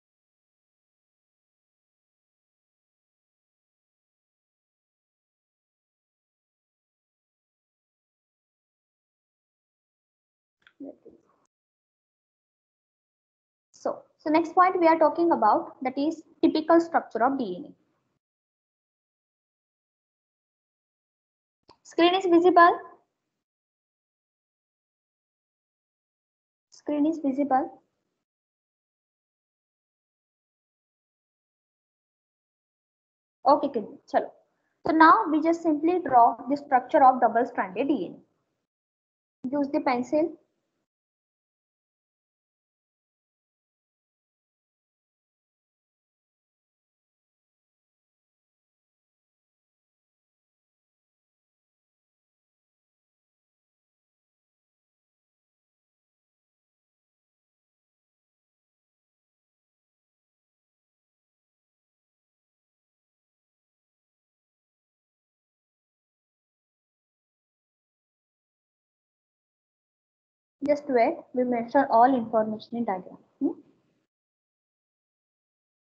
S1: So next point we are talking about, that is typical structure of DNA. Screen is visible. Screen is visible. Okay, chalo. So now we just simply draw the structure of double-stranded DNA. Use the pencil. Just wait. We mention all information in diagram.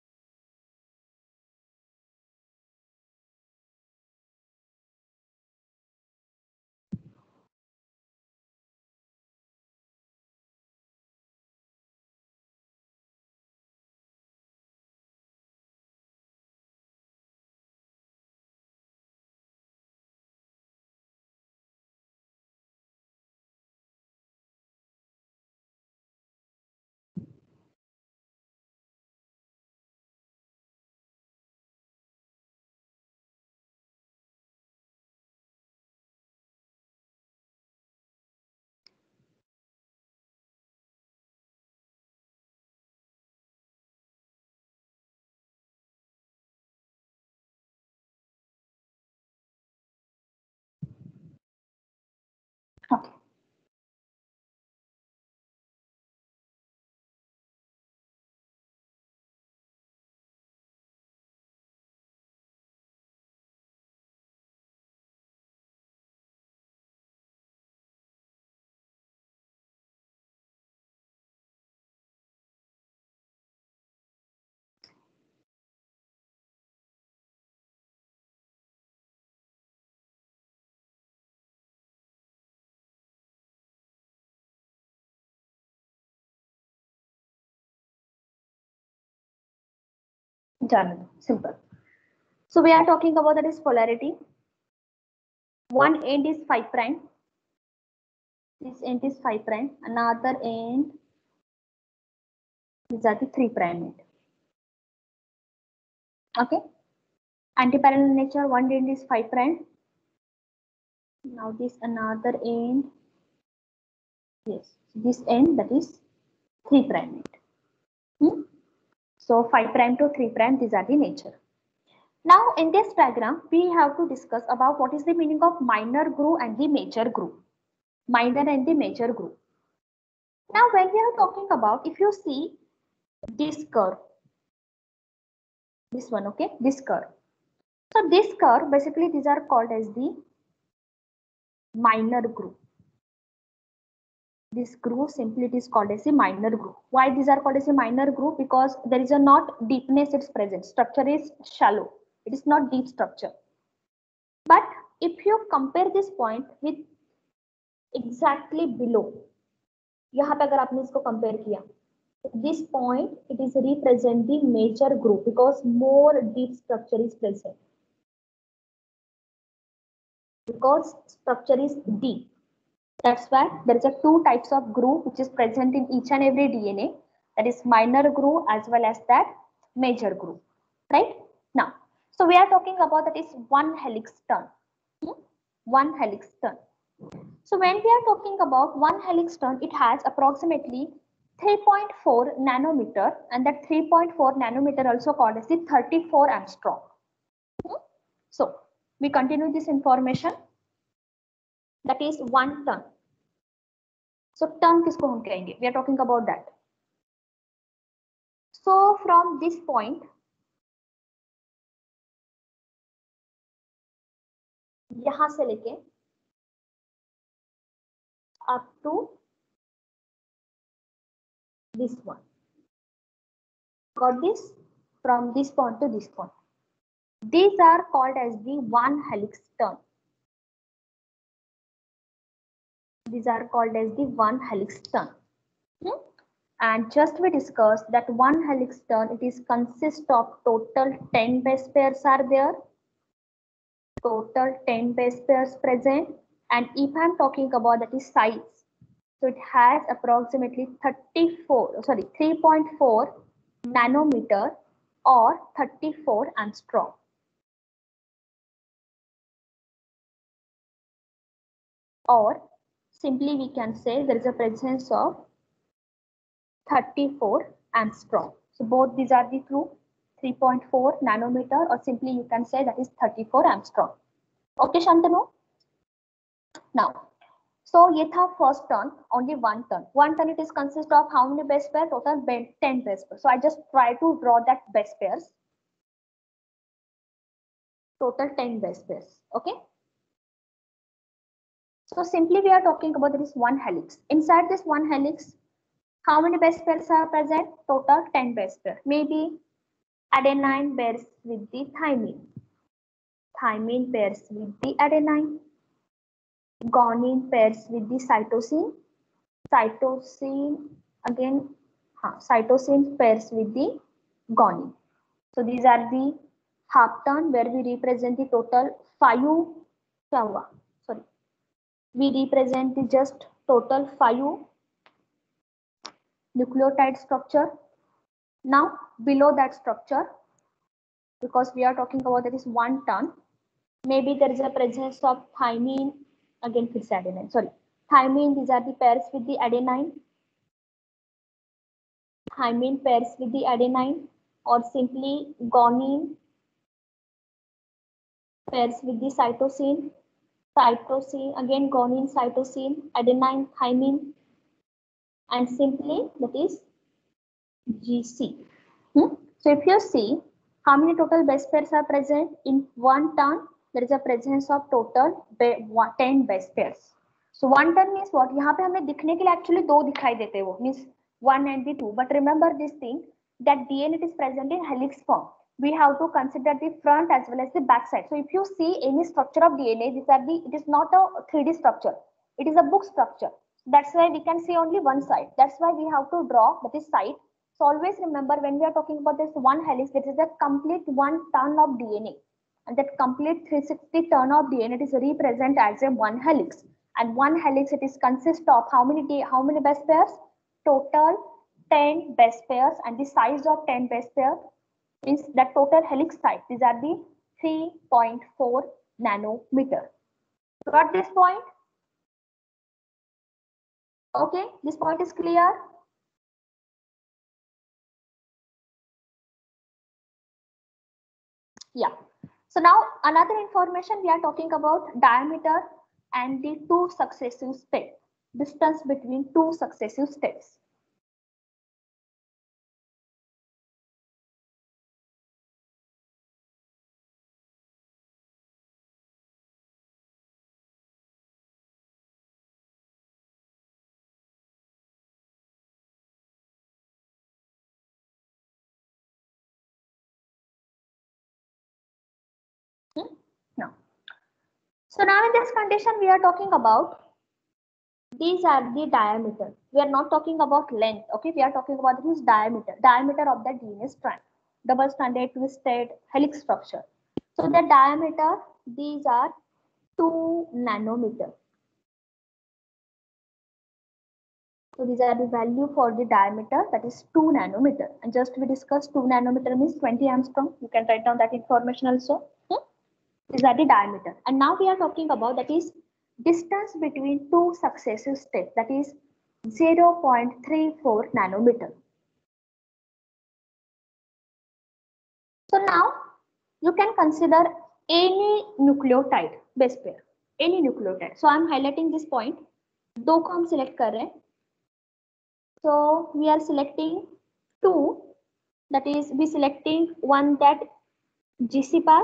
S1: जाने दो, simple. So we are talking about that is polarity. One end is 5 prime. This end is 5 prime. Another end is at the 3 prime end. Okay. Antiparallel nature. One end is 5 prime. Now this another end. Yes, this end that is 3 prime end. So 5 prime to 3 prime. These are the nature. Now in this diagram, we have to discuss about what is the meaning of minor groove and the major groove. Minor and the major groove. Now when we are talking about, if you see this curve, this one, okay, this curve. So this curve, basically these are called as the minor groove. This groove simply it is called as a minor groove. Why these are called as a minor groove? Because there is a not deepness it's present. Structure is shallow. It is not deep structure. But if you compare this point with exactly below, यहाँ पे अगर आपने इसको compare किया, this point it is represent the major groove because more deep structure is present. Because structure is deep. That's why there is a two types of groove which is present in each and every DNA. That is minor groove as well as that major groove. Right? Now, so we are talking about that is one helix turn. One helix turn. So when we are talking about one helix turn, it has approximately 3.4 nanometer, and that 3.4 nanometer also called as the 34 angstrom. So we continue this information. That is one turn. So turn किसको हम कहेंगे? We are talking about that. So from this point, यहाँ से लेके up to this one. Got this? From this point to this point. These are called as the one helix turn. These are called as the one helix turn. And just we discussed that one helix turn, it is consist of total 10 base pairs are there. Total 10 base pairs present. And if I'm talking about that is size, so it has approximately 3.4 nanometer or 34 angstrom. Or simply we can say there is a presence of 34 angstrom. So both these are the true, 3.4 nanometer, or simply you can say that is 34 angstrom. Okay, Shantanu? Now, so ये था first turn, only one turn. One turn it is consist of how many base pairs? Total 10 base pairs. So I just try to draw that base pairs. Total 10 base pairs. Okay. So simply we are talking about this one helix. Inside this one helix, how many base pairs are present? Total 10 base pairs. Maybe adenine pairs with the thymine. Thymine pairs with the adenine. Guanine pairs with the cytosine. Cytosine again, cytosine pairs with the guanine. So these are the half turn where we represent the total 5. Sorry, we represent the just total 5 nucleotide structure. Now below that structure, because we are talking about that is one turn, maybe there is a presence of thymine, again fixed adenine, sorry, thymine, these are the pairs with the adenine, thymine pairs with the adenine, or simply guanine pairs with the cytosine, cytosine, again guanine, cytosine, adenine, thymine, and simply that is GC. So if you see how many total base pairs are present in one turn, there is a presence of total 10 base pairs. So one turn means what? यहाँ पे हमें दिखने के लिए actually दो दिखाई देते हैं वो, means 1 and the 2. But remember this thing that DNA is present in helix form. We have to consider the front as well as the back side. So if you see any structure of DNA, it is not a 3D structure. It is a book structure. That's why we can see only one side. That's why we have to draw that is side. So always remember, when we are talking about this one helix, this is a complete 1 ton of DNA. And that complete 360 ton of DNA is represented as a one helix. And one helix, it is consist of how many base pairs? Total 10 base pairs, and the size of 10 base pair is the total helix size. These are the 3.4 nanometer. Got this point? Okay, this point is clear. Yeah. So now another information, we are talking about diameter and the two successive steps, distance between two successive steps. No. So now in this condition, we are talking about these are the diameter. We are not talking about length. Okay, we are talking about this diameter of the DNA strand, double stranded twisted helix structure. So the diameter, these are 2 nanometer. So these are the value for the diameter, that is 2 nanometer. And just we discussed 2 nanometer means 20 angstrom. You can write down that information also. These are the diameter. And now we are talking about, that is distance between two successive steps, that is 0.34 nanometer. So now you can consider any nucleotide base pair, any nucleotide. So I am highlighting this point. दो को हम select कर रहे हैं. So we are selecting two, that is we selecting one, that GC path.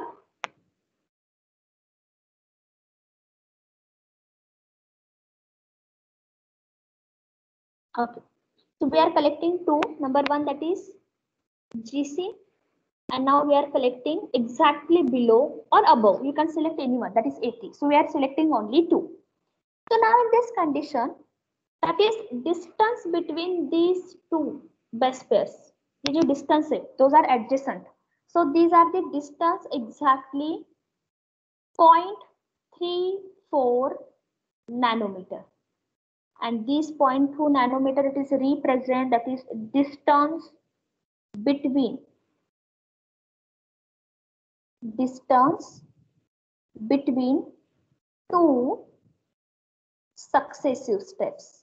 S1: Okay. So we are collecting two, number one, that is GC, and now we are collecting exactly below or above. You can select anyone, that is 80. So we are selecting only two. So now in this condition, that is distance between these two base pairs. These are distance, those are adjacent. So these are the distance exactly 0.34 nanometer. And this 0.2 nanometer, it is represent, that is distance between two successive steps.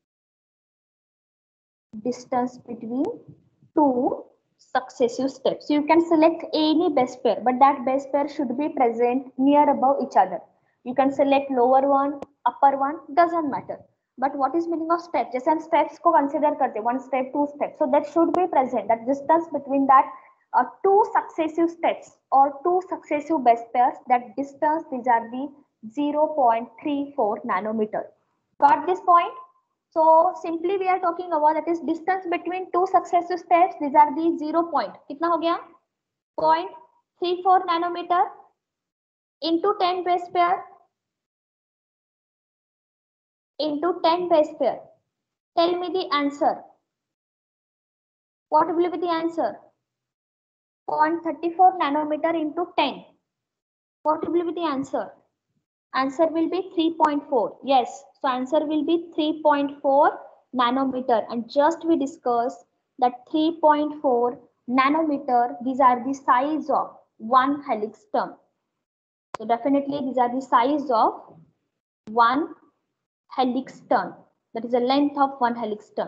S1: Distance between two successive steps. So you can select any base pair, but that base pair should be present near above each other. You can select lower one, upper one, doesn't matter. But what is meaning of steps? जैसे हम steps को consider करते, one step, two steps. So that should be present. That distance between that two successive steps or two successive base pairs, that distance, these are the 0.34 nanometer. Got this point? So simply we are talking about, that is distance between two successive steps. These are the 0 point. कितना हो गया? 0.34 nanometer into 10 base pair into 10 base pair. Tell me the answer. What will be the answer? 0.34 nanometer into 10. What will be the answer? Answer will be 3.4. Yes, so answer will be 3.4 nanometer. And just we discussed that 3.4 nanometer, these are the size of one helix turn. So definitely these are the size of one helix turn. That is the length of one helix turn.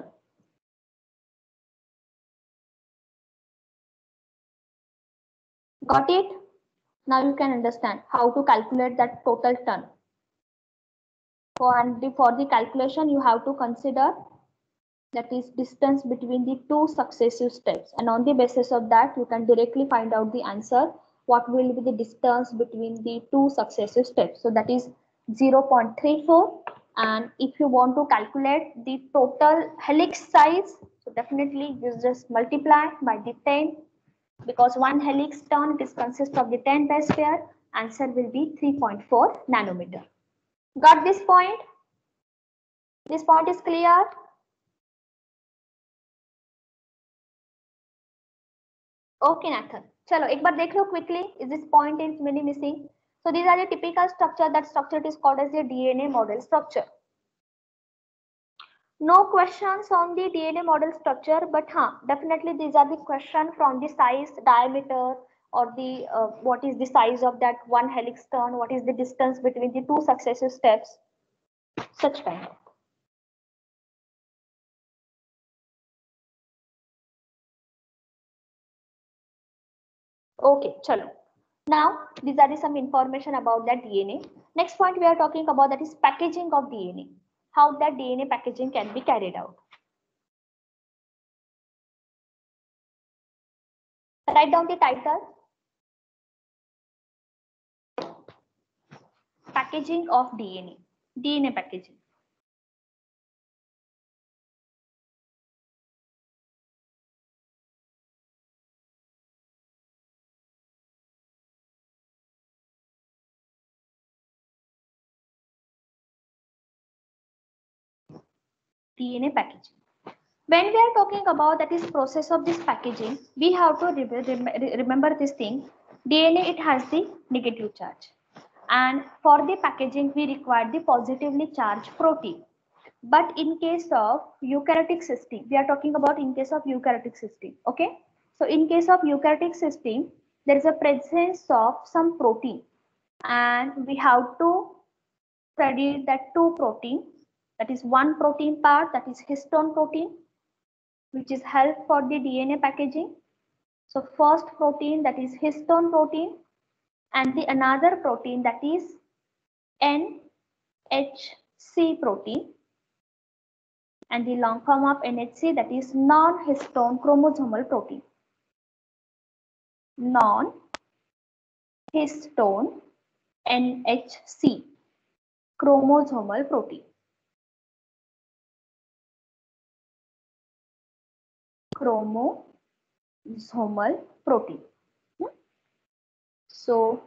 S1: Got it? Now you can understand how to calculate that total turn. For the calculation, you have to consider, that is distance between the two successive steps, and on the basis of that you can directly find out the answer, what will be the distance between the two successive steps. So that is 0.34, and if you want to calculate the total helix size, so definitely you just multiply by the 10, because one helix turn, it consists of the 10 base pair. Answer will be 3.4 nanometer. Got this point? This point is clear? Okay, Nathan. चलो एक बार देख लो quickly. Is this point is many missing? So these are the typical structure. That structure is called as the DNA model structure. No questions on the DNA model structure, but definitely these are the questions from the size, diameter, or the what is the size of that one helix turn? What is the distance between the two successive steps? Such kind. Okay, chalo. Now, these are some information about that DNA. Next point we are talking about, that is packaging of DNA. How that DNA packaging can be carried out. Write down the title. Packaging of DNA. DNA packaging. DNA packaging. When we are talking about that is process of this packaging, we have to remember this thing. DNA, it has the negative charge. And for the packaging, we require the positively charged protein. But in case of eukaryotic system, we are talking about in case of eukaryotic system. Okay. So in case of eukaryotic system, there is a presence of some protein. And we have to study that two protein. That is one protein part, that is histone protein, which is help for the DNA packaging. So first protein, that is histone protein, and the another protein, that is NHC protein, and the long form of NHC, that is non-histone chromosomal protein. Non-histone NHC chromosomal protein. Chromosomal protein. So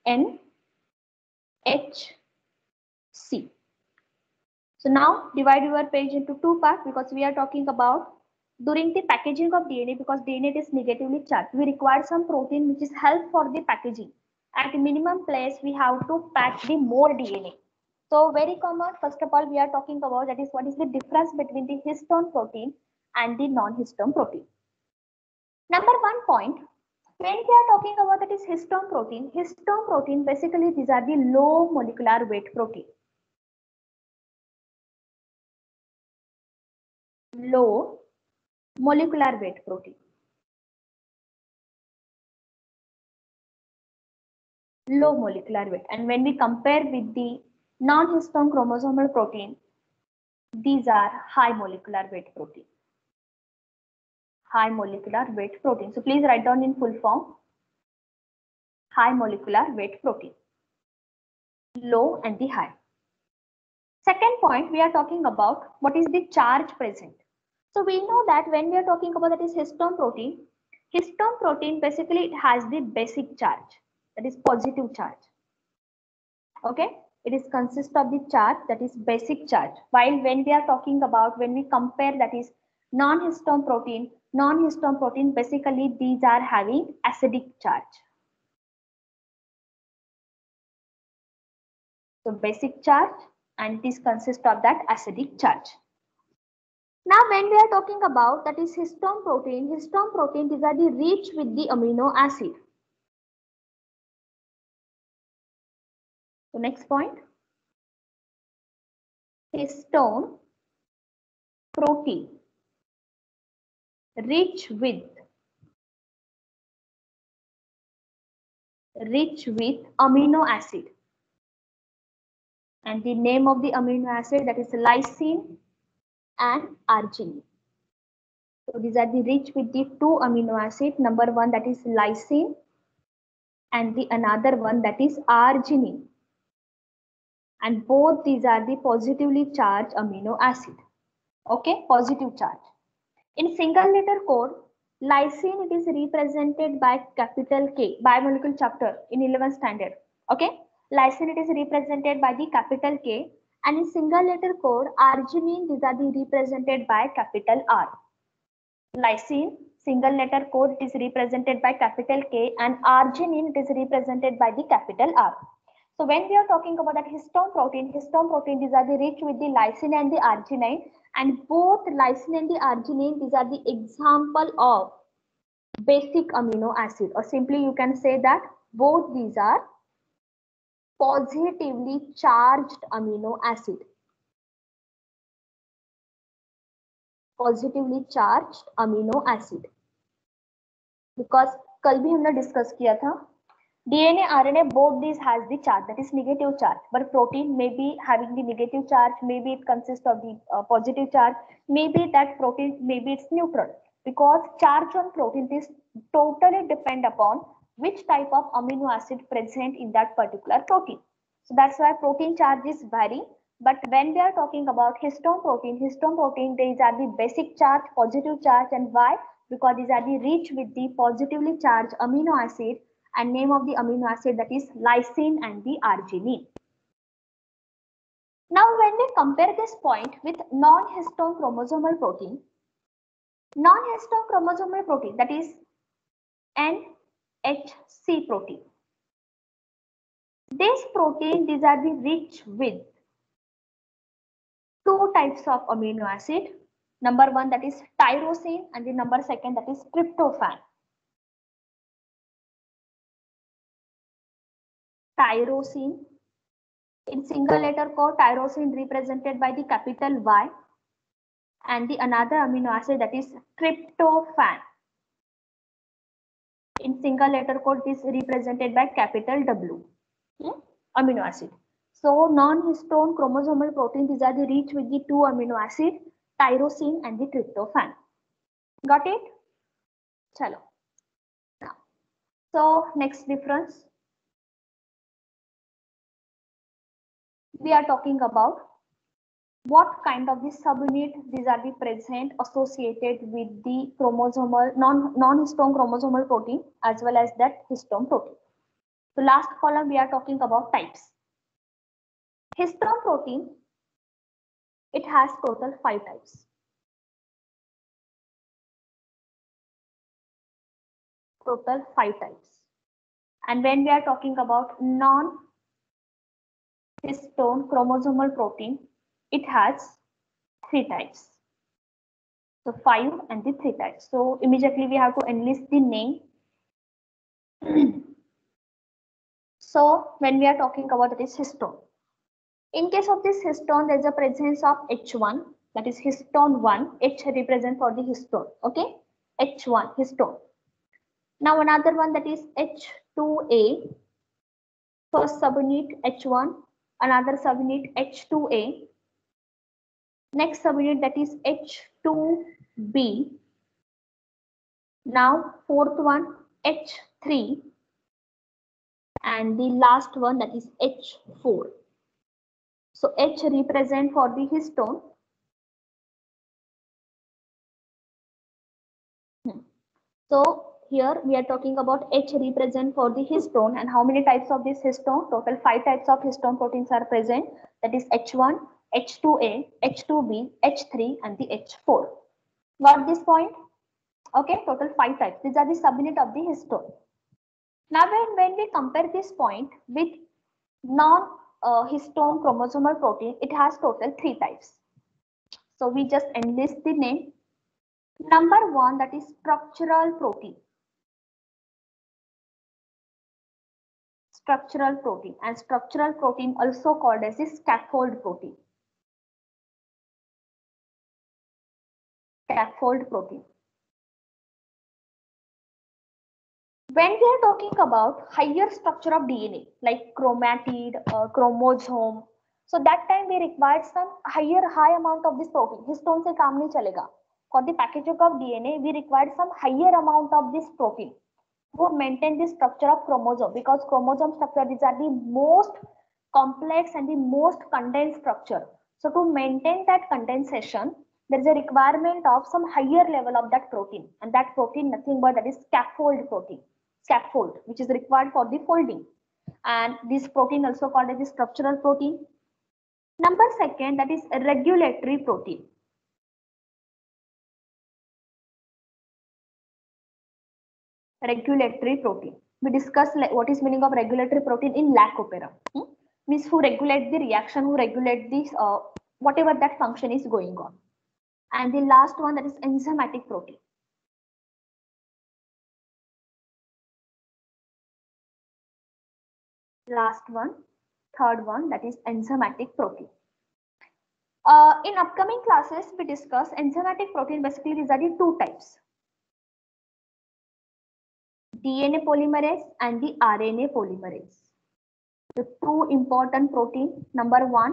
S1: NHC. So now divide your page into two parts, because we are talking about during the packaging of DNA, because DNA is negatively charged. We require some protein which is help for the packaging. At minimum place, we have to pack the more DNA. So very common, first of all, we are talking about that is what is the difference between the histone protein and the non-histone protein. Number one point, when we are talking about that is histone protein basically these are the low molecular weight protein. Low molecular weight protein. Low molecular weight. And when we compare with the non-histone chromosomal protein, these are high molecular weight protein. High molecular weight protein. So please write down in full form. High molecular weight protein. Low and the high. Second point, we are talking about what is the charge present. So we know that when we are talking about that is histone protein basically it has the basic charge, that is positive charge. Okay, it is consist of the charge that is basic charge. While when we are talking about, when we compare that is non-histone protein basically these are having acidic charge. So basic charge, and this consists of that acidic charge. Now, when we are talking about that is histone protein, these are the rich with the amino acid. So next point, histone protein rich with amino acid, and the name of the amino acid, that is lysine and arginine. So these are the rich with the two amino acid. Number one, that is lysine, and the another one, that is arginine. And both these are the positively charged amino acid. Okay, positive charge. In single letter code, lysine, it is represented by capital K, biomolecule chapter in 11th standard. Okay, lysine, it is represented by the capital K, and in single letter code, arginine, these are the represented by capital R. Lysine, single letter code is represented by capital K, and arginine is represented by the capital R. So when we are talking about that histone protein, these are the rich with the lysine and the arginine, and both lysine and the arginine, these are the example of basic amino acid, or simply you can say that both these are positively charged amino acid. Positively charged amino acid. Because कल भी हमने discuss किया था, DNA, RNA, both these has the charge, that is negative charge, but protein may be having the negative charge, maybe it consists of the positive charge, maybe that protein, maybe it's neutral, because charge on protein is totally depend upon which type of amino acid present in that particular protein. So that's why protein charges vary. But when we are talking about histone protein, these are the basic charge, positive charge, and why? Because these are the rich with the positively charged amino acid, and name of the amino acid, that is lysine and the arginine. Now when we compare this point with non-histone chromosomal protein, that is NHC protein. These are the rich with two types of amino acid. Number one, that is tyrosine, and the number second, that is tryptophan. Tyrosine, in single letter code, tyrosine represented by the capital Y, and the another amino acid, that is tryptophan. In single letter code, this is represented by capital W. Amino acid. So non-histone chromosomal protein, these are the rich with the two amino acid, tyrosine and the tryptophan. Got it? Chalo. Now, so next difference, we are talking about what kind of the subunit these are the present associated with the chromosomal non-histone chromosomal protein as well as that histone protein. So last column we are talking about types. Histone protein, it has total 5 types. Total 5 types. And when we are talking about non-histone chromosomal protein, it has 3 types. So 5 and the 3 types. So immediately we have to enlist the name. So when we are talking about this histone, in case of this histone, there is a presence of H1, that is histone 1. H represent for the histone. Okay, H1 histone. Now another one, that is H2A. First subunit H1, another subunit H2A. Next subunit, that is H2B. Now fourth one H3, and the last one, that is H4. So H represent for the histone. So here we are talking about H represent for the histone, and how many types of this histone? Total 5 types of histone proteins are present. That is H1, H2A, H2B, H3, and the H4. Got this point? Okay, total 5 types. These are the subunit of the histone. Now when we compare this point with non-histone chromosomal protein, it has total 3 types. So we just enlist the name. Number 1, that is structural protein. Structural protein, and structural protein also called as the scaffold protein. Scaffold protein. When we are talking about higher structure of DNA, like chromatid, chromosome, so that time we required some high amount of this protein. Histone se kaam nahi chalega. For the packaging of DNA, we required some higher amount of this protein to maintain the structure of chromosome, because chromosome structure, these are the most complex and the most condensed structure. So to maintain that condensation, there is a requirement of some higher level of that protein, and that protein nothing but that is scaffold protein. Scaffold, which is required for the folding, and this protein also called as the structural protein. Number second, that is regulatory protein. Regulatory protein. We discussed what is meaning of regulatory protein in lac opera. Means who regulate the reaction, who regulate this whatever that function is going on. And the last one, that is enzymatic protein. Last one, third one, that is enzymatic protein. In upcoming classes, we discuss enzymatic protein. Basically, these are the two types: DNA polymerase and the RNA polymerase. The two important protein. Number one,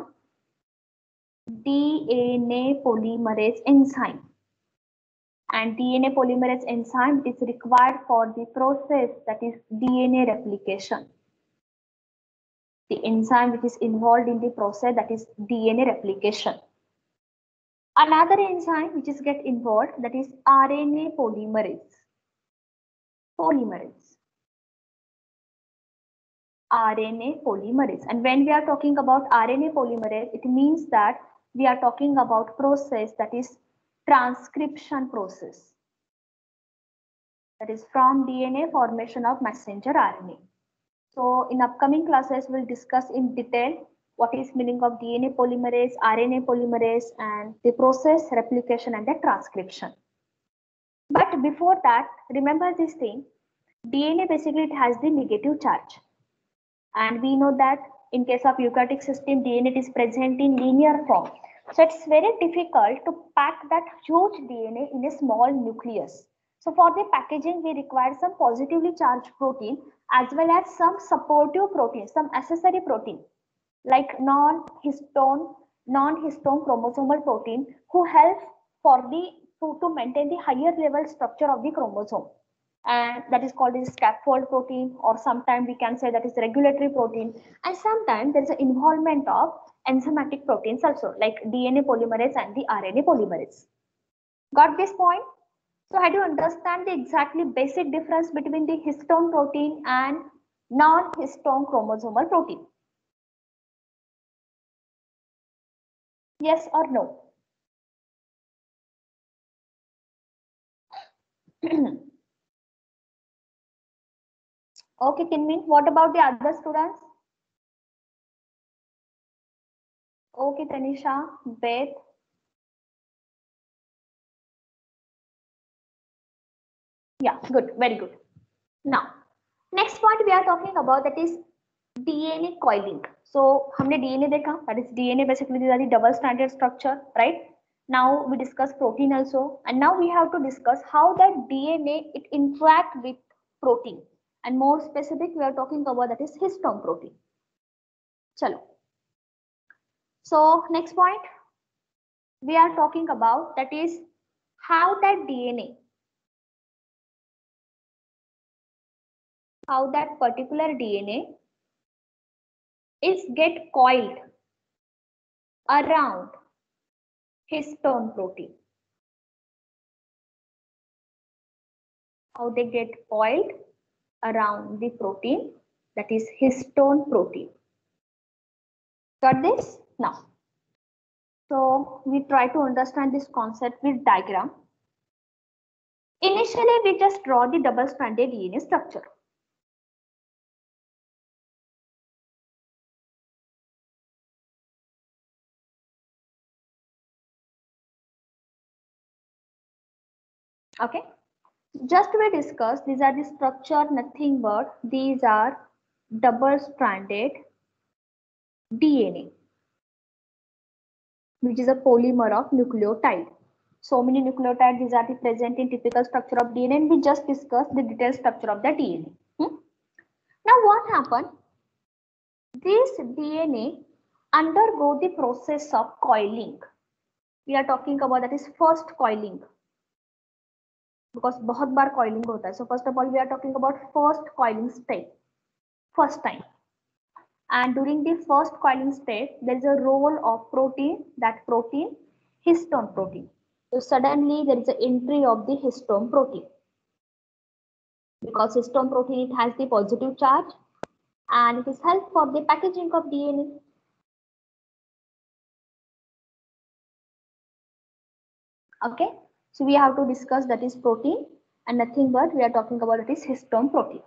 S1: DNA polymerase enzyme. And DNA polymerase enzyme is required for the process that is DNA replication. The enzyme which is involved in the process that is DNA replication. Another enzyme which is get involved, that is RNA polymerase. RNA polymerase. And when we are talking about RNA polymerase, it means that we are talking about process that is transcription process. That is from DNA formation of messenger RNA. So in upcoming classes, we'll discuss in detail what is meaning of DNA polymerase, RNA polymerase, and the process, replication, and the transcription. But before that, remember this thing, DNA basically it has the negative charge. And we know that in case of eukaryotic system, DNA is present in linear form. So it's very difficult to pack that huge DNA in a small nucleus. So for the packaging, we require some positively charged protein as well as some supportive protein, some accessory protein like non-histone chromosomal protein who help for the to maintain the higher level structure of the chromosome. And that is called as scaffold protein, or sometimes we can say that is regulatory protein. And sometimes there is an involvement of enzymatic proteins also, like DNA polymerase and the RNA polymerase. Got this point? So how do you understand the exactly basic difference between the histone protein and non-histone chromosomal protein? Yes or no? Okay, Kinmin, what about the other students? Okay, Tanisha, Beth. Yeah, good, very good. Now, next point we are talking about, that is DNA coiling. So, हमने DNA देखा, that is DNA basically these are the double stranded structure, right? Now we discuss protein also, and now we have to discuss how that DNA it interact with protein, and more specific we are talking about that is histone protein. Chalo. So next point we are talking about, that is how that DNA, how that particular DNA is get coiled around histone protein. How they get coiled around the protein, that is histone protein. Got this? Now, so we try to understand this concept with diagram. Initially, we just draw the double-stranded DNA structure. Okay. Just we discussed, these are the structure, nothing but these are double-stranded DNA, which is a polymer of nucleotide. So many nucleotides, these are the present in typical structure of DNA, and we just discussed the detailed structure of the DNA. Now what happened? This DNA undergo the process of coiling. We are talking about that is first coiling, because बहुत बार coiling होता है. So first of all, we are talking about first coiling step, first time. And during the first coiling step, there is a role of protein, that protein, histone protein. So suddenly there is an entry of the histone protein. Because histone protein, it has the positive charge and it is helpful for the packaging of DNA. Okay, so we have to discuss that is protein and nothing but we are talking about it is histone protein.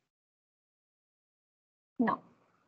S1: Now,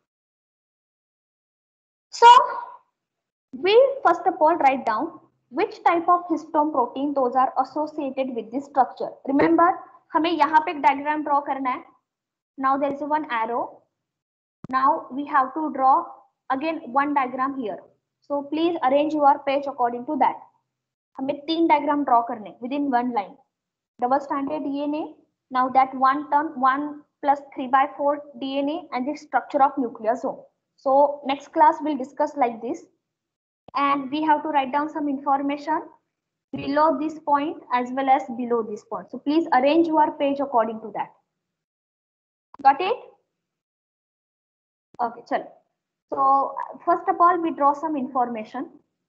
S1: so we first of all write down which type of histone protein those are associated with this structure. Remember, हमें यहाँ पे एक diagram draw करना है. Now there is one arrow. Now we have to draw again one diagram here. So please arrange your page according to that. हमें 3 diagram draw करने within one line. Double stranded DNA. Now that one term 1 plus 3/4 DNA and the structure of nucleosome. So next class we'll discuss like this. And we have to write down some information below this point as well as below this point. So please arrange your page according to that. Got it? Okay, chalo. So first of all, we draw some information.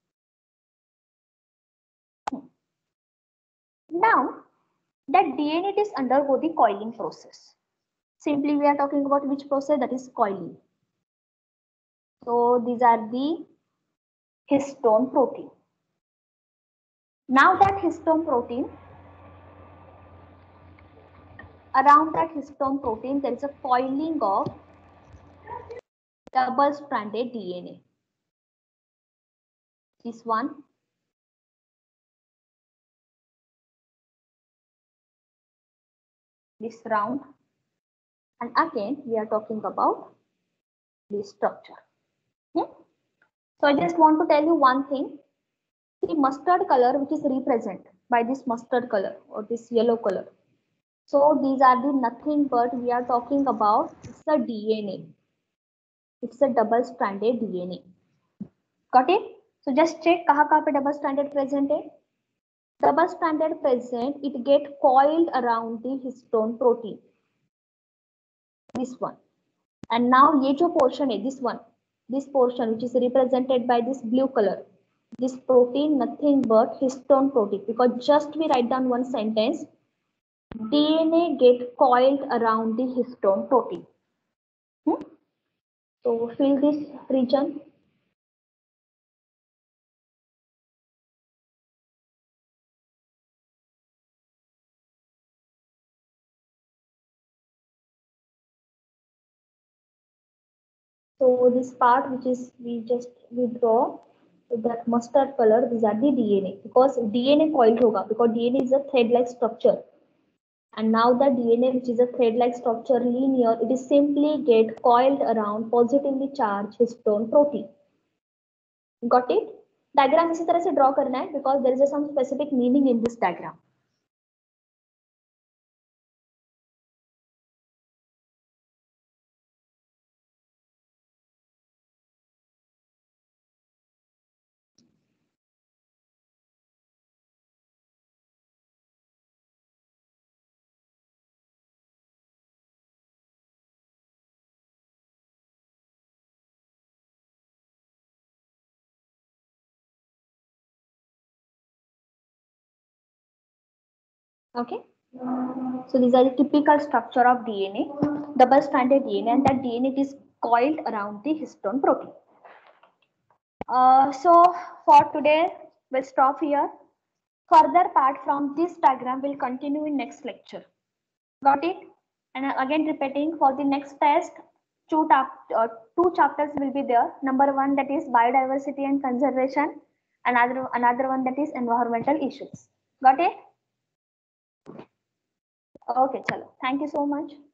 S1: Now that DNA is undergo the coiling process. Simply we are talking about which process, that is coiling. So these are the histone protein. Now that histone protein, around that histone protein, there is a coiling of double-stranded DNA. This one, this round, and again we are talking about this structure. So I just want to tell you one thing. The mustard color which is represented by this mustard color or this yellow color. So these are the nothing but we are talking about, it's a DNA. It's a double-stranded DNA. Got it? So just check kaha pe double-stranded present hai. Double-stranded present, it get coiled around the histone protein. This one. And now ye jo portion hai, this one. This portion which is represented by this blue color. This protein nothing but histone protein, because just we write down one sentence, DNA get coiled around the histone protein. So fill this region. So this part which is we draw that mustard color, these are the DNA, because DNA coiled hoga, because DNA is a thread-like structure. And now the DNA which is a thread-like structure linear, it is simply get coiled around positively charged histone protein. Got it? Diagram इसी तरह से draw करना है, because there is some specific meaning in this diagram. Okay, so these are the typical structure of DNA, double-stranded DNA, and that DNA is coiled around the histone protein. So for today, we'll stop here. Further part from this diagram will continue in next lecture. Got it? And again repeating, for the next test, two chapters will be there. Number 1, that is biodiversity and conservation, and another one that is environmental issues. Got it? Okay, chalo. Thank you so much.